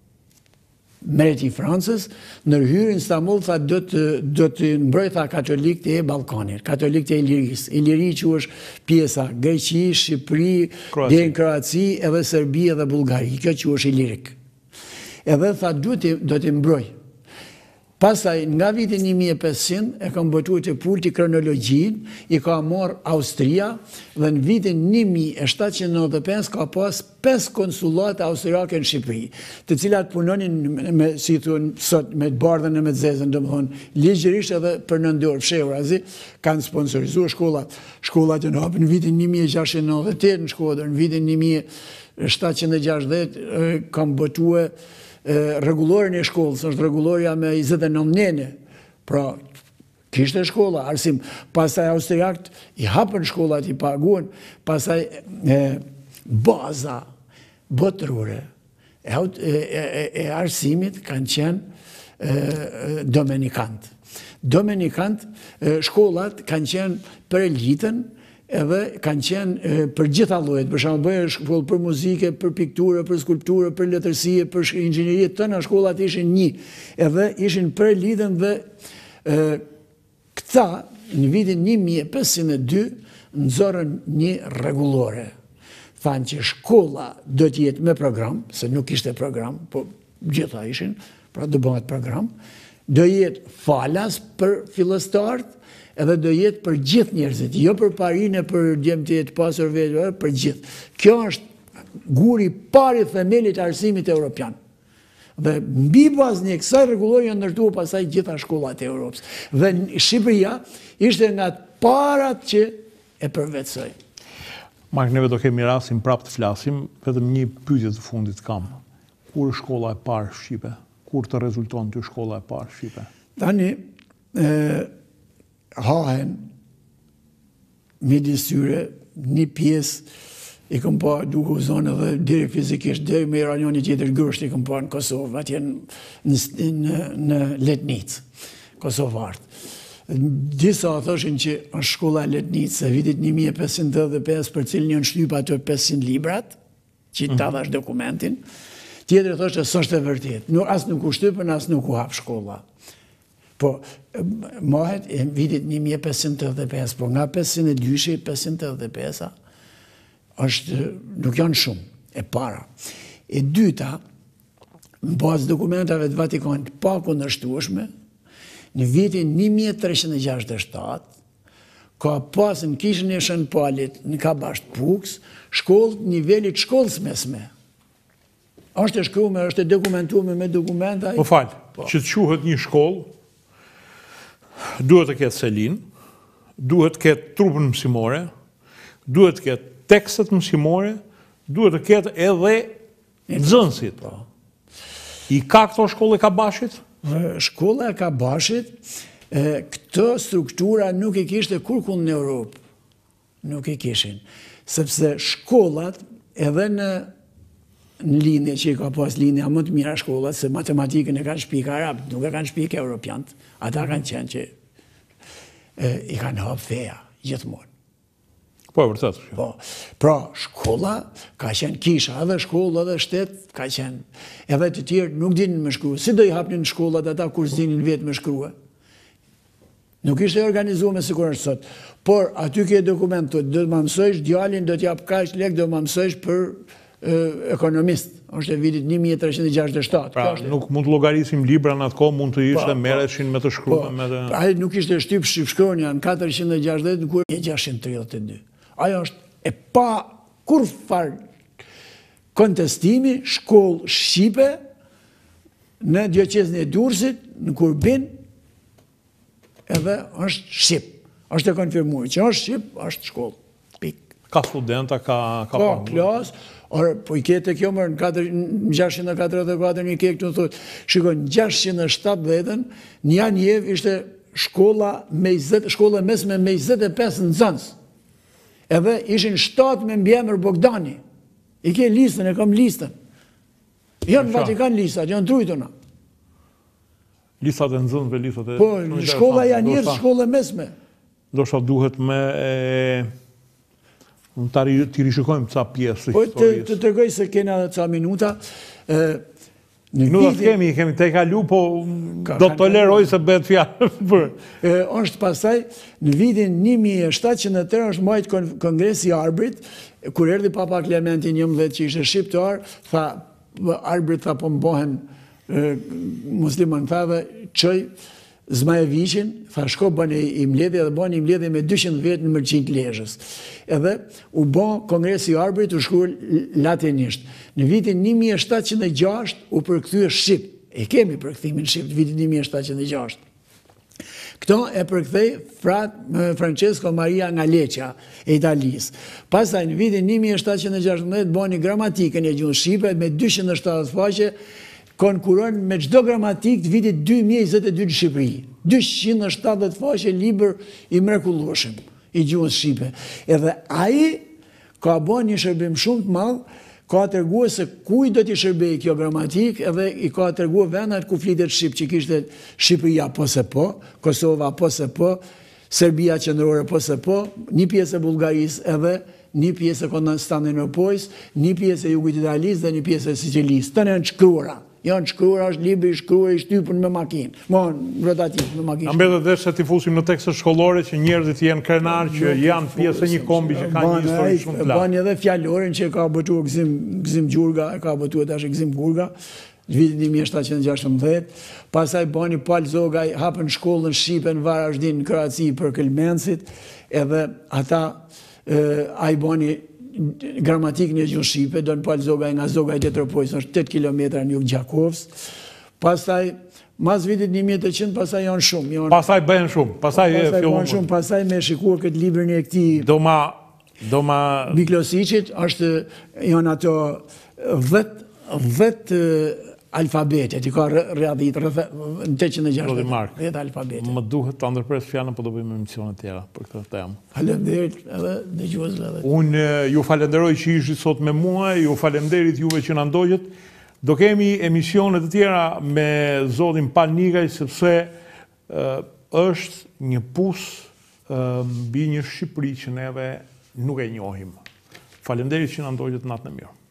mreti i Francës, ndërhyrë në Istanbul, tha do të do të mbrojtja katolik të e Ballkanit, katolik të Ilirisë. Iliri që është pjesa Greqi, Shqipëri, deri në Kroaci, edhe Serbi edhe Bullgari. Kjo që është Ilirik. Edhe tha do të mbroj. Pastaj, nga vitin një mijë e pesëqind, e kam botuar të pulti kronologjin, i ka marrë Austria, dhe në vitin një mijë e shtatëqind e nëntëdhjetë e pesë ka pas pesë konsullate austriake në Shqipëri, të cilat punonin me, si thon sot, me të bardhën e me të zezën, domethënë ligjërisht edhe për nëndorë, fshehurazi, kanë sponsorizuar shkollat. Shkollat janë hapur në vitin një mijë e gjashtëqind e nëntëdhjetë e tetë në Shkodër, në vitin një mijë e shtatëqind e gjashtëdhjetë kam botuar rregullorin e shkollës, është rregulloria me njëzet e nëntë nene. Pra, kishte shkolla, arsim. Pastaj austriakët i hapën shkollat, i paguan. Pastaj baza botërore e, e, e, e arsimit kanë qenë dominikantë. Dominikantë, shkollat kanë qenë për elitën, edhe kanë qenë për gjitha llojet, për shembull bëjë shkollë për muzike, për pikturë, për skulpturë, për letërsi, për inxhinieri, tëna shkollat ishin një, edhe ishin për elitën dhe e, këta në vitin një mijë e pesëqind e dy nxorën një rregullore. Thanë që shkolla do të jetë me program, se nuk ishte program, po gjitha ishin, pra do bëhet program, do jetë falas për fillestarët, edhe do jetë për gjithë njerëzit, jo për parinë, për djemtë të pasur vetë, për gjithë. Kjo është guri pari themelit të arsimit evropian. Dhe mbi bazën e kësaj rregullori janë ndërtuar pastaj gjitha shkollat e Europës. Dhe Shqipëria ishte nga parat që e përvetsoi. Mark, neve do kemi rastin prapë të flasim, vetëm një pyetje të fundit kam. Kur është shkolla e parë shqipe? Kur të rezulton ty shkolla e parë shqipe? Tani, e, hahen midis tyre një pjesë i kam pa duke u zonë edhe direkt fizikisht deri me rajoni tjetër grusht i kam pa në Kosovë, atje në, në, në Letnicë, kosovartë. Disa thoshin që është shkolla e Letnicë se vitit një mijë e pesëqind e dhjetë e pesë për cilin janë shtyp ato pesëqind librat, që ta dhash dokumentin. Tjetër thoshte s'është e vërtetë. Nuk as nuk u shtypën, as nuk u hap shkolla. Po, mohet e vitit një mijë e pesëqind e dhjetë e pesë, po nga pesëqind e dy, pesëqind e dhjetë e pesë, është, nuk janë shumë, e para. E dyta, në bazë dokumentave të Vatikanit pa kundërshtueshme, në vitin një mijë e treqind e gjashtëdhjetë e shtatë, ka pas në kishën e Shën Palit, në Kabasht Puks, shkollë nivelit shkollës mesme. Është e shkruar, është e dokumentuar me dokumenta. Po fal, që të quhet një shkollë, duhet të ketë selin, duhet të ketë trupën mësimore, duhet të ketë tekstet mësimore, duhet të ketë edhe nxënësit. I ka këto shkollë e Kabashit? Shkolla e Kabashit, këtë struktura nuk i kishte kurkund në Europë. Nuk i kishin. Sepse shkollat, edhe në në lindje që i ka pas lindja më të mira shkollat, se matematikën e kanë shpik arabët, nuk e kanë shpik europiant. Ata kanë qenë që e, i kanë hapë feja, gjithmonë. Po, e vërtet. Po, pra, shkolla ka qenë kisha, edhe shkolla, edhe shtet, ka qenë. Edhe të tjerë nuk dinin me shkrua. Si do i hapnin shkollat ata kur s'dinin vetë me shkrua? Nuk ishte organizuar me sikur është sot. Por, aty ke dokument, do të më mësojsh, djalin do t'jap kaq lek, do më mësojsh për ekonomist, është e vitit një mijë e treqind e gjashtëdhjetë e shtatë. Pra, nuk mund të llogarisim libra në atë kohë, mund të ishte merreshin me të shkruar me të... Ai nuk ishte shtyp shkronja në katërqind e gjashtëdhjetë, kur e gjashtëqind e tridhjetë e dy. Ajo është e pa kur far kontestimi, shkollë shqipe në Dioqezin e Durrësit, në Kurbin, edhe është shqip. Është e konfirmuar që është shqip, është shkollë. Pik. Ka studenta, ka ka Po, klas, or po i kete kjo më në gjashtëqind e katërdhjetë e katër një ke këtu thotë, shikoj në gjashtëqind e shtatëdhjetën, në Janjev ishte shkolla me shkolla mesme me njëzet e pesë nxënës. Edhe ishin shtatë me mbiemër Bogdani. I ke listën, e kam listën. Janë në Vatikan listat, janë trujtona. Listat e nxënësve, listat e... Po, shkolla Janjev, shkolla mesme. Do shta duhet me... Të rishikojmë ca pjesë po, historisë. Të tërgoj se kena ca minuta. Minutat kemi, kemi te kalu, po do të toleroj se bëhet fjallë për. Është pasaj, në vitin një mijë e shtatëqind e tre është majtë kongresi Arbrit, kur erdi Papa Klementi njëmbëdhjetë që ishte shqiptar, tha, Arbrit tha po mbohen muslimën, tha dhe qëj Zmajeviqin, tha shko bënë i mledhje dhe bënë i mledhje me dyqind vjetë në mërqinjt Lezhës. Edhe u bënë kongresi Arbrit u shkruar latinisht. Në vitin një mijë e shtatëqind e gjashtë u përkthye shqip. E kemi përkthimin shqip në vitin një mijë e shtatëqind e gjashtë. Këto e përkthej frat Francesco Maria nga Leccia e Italisë. Pastaj në vitin një mijë e shtatëqind e gjashtëdhjetë bëni gramatikën e gjuhës shqipe me dyqind e shtatëdhjetë faqe, konkuron me çdo gramatik të vitit dy mijë e njëzet e dy në Shqipëri. dyqind e shtatëdhjetë faqe libër i mrekullueshëm i gjuhës shqipe. Edhe ai ka bën një shërbim shumë të madh, ka treguar se kuj do t'i shërbej kjo gramatik, edhe i ka treguar vendat ku flitet shqip, që kishte Shqipëria po se po, Kosova po se po, Serbia qendrore po se po, një pjesë e Bullgarisë edhe një pjesë e Konstantinopojës, një pjesë e Jugit Italisë dhe një pjesë e Sicilisë. Të janë shkruara. Janë shkruar, është libri i shkruar i shtypur me makinë. Mon, rotativ me makinë. A mbetet dhe se t'i fusim në tekstet shkollore që njerëzit janë krenar, që janë pjesë e një kombi që ka një histori shumë të lartë. Bani edhe fjalorin që ka botuar Gzim Gjurga, ka botuar tash Gzim Gurga, në vitin një mijë e shtatëqind e gjashtëdhjetë. Pastaj bani Pal Zogaj, hapën shkollën shqipe në Varazdin, në Kroaci për Kelmensit, edhe ata ai bani gramatikën e gjuhës shqipe, do në Pal Zogaj nga Zogaj të Tropojës, është tetë kilometra në jug Gjakovës. Pastaj, mas vitit një mijë e tetëqind, pastaj janë shumë. Pastaj bëhen shumë, pastaj e fillon shumë. Pastaj me shikuar këtë librin e këtij Do ma... Do ma... Miklosicit, është, janë ato dhjetë alfabetet, i ka rrjedhit, në tetëqind e gjashtëdhjetë, dhjetë alfabetet. Më duhet të ndërpres fjalën, po do bëjmë emisione tjera për këtë temë. Faleminderit edhe dëgjuesve edhe. Unë ju falenderoj që ishit sot me mua, ju falenderit juve që na ndoqët. Do kemi emisione të tjera me zotin Pal Nigaj, sepse është një pus mbi një Shqipëri që neve nuk e njohim. Falenderit që na ndoqët, natën e mirë.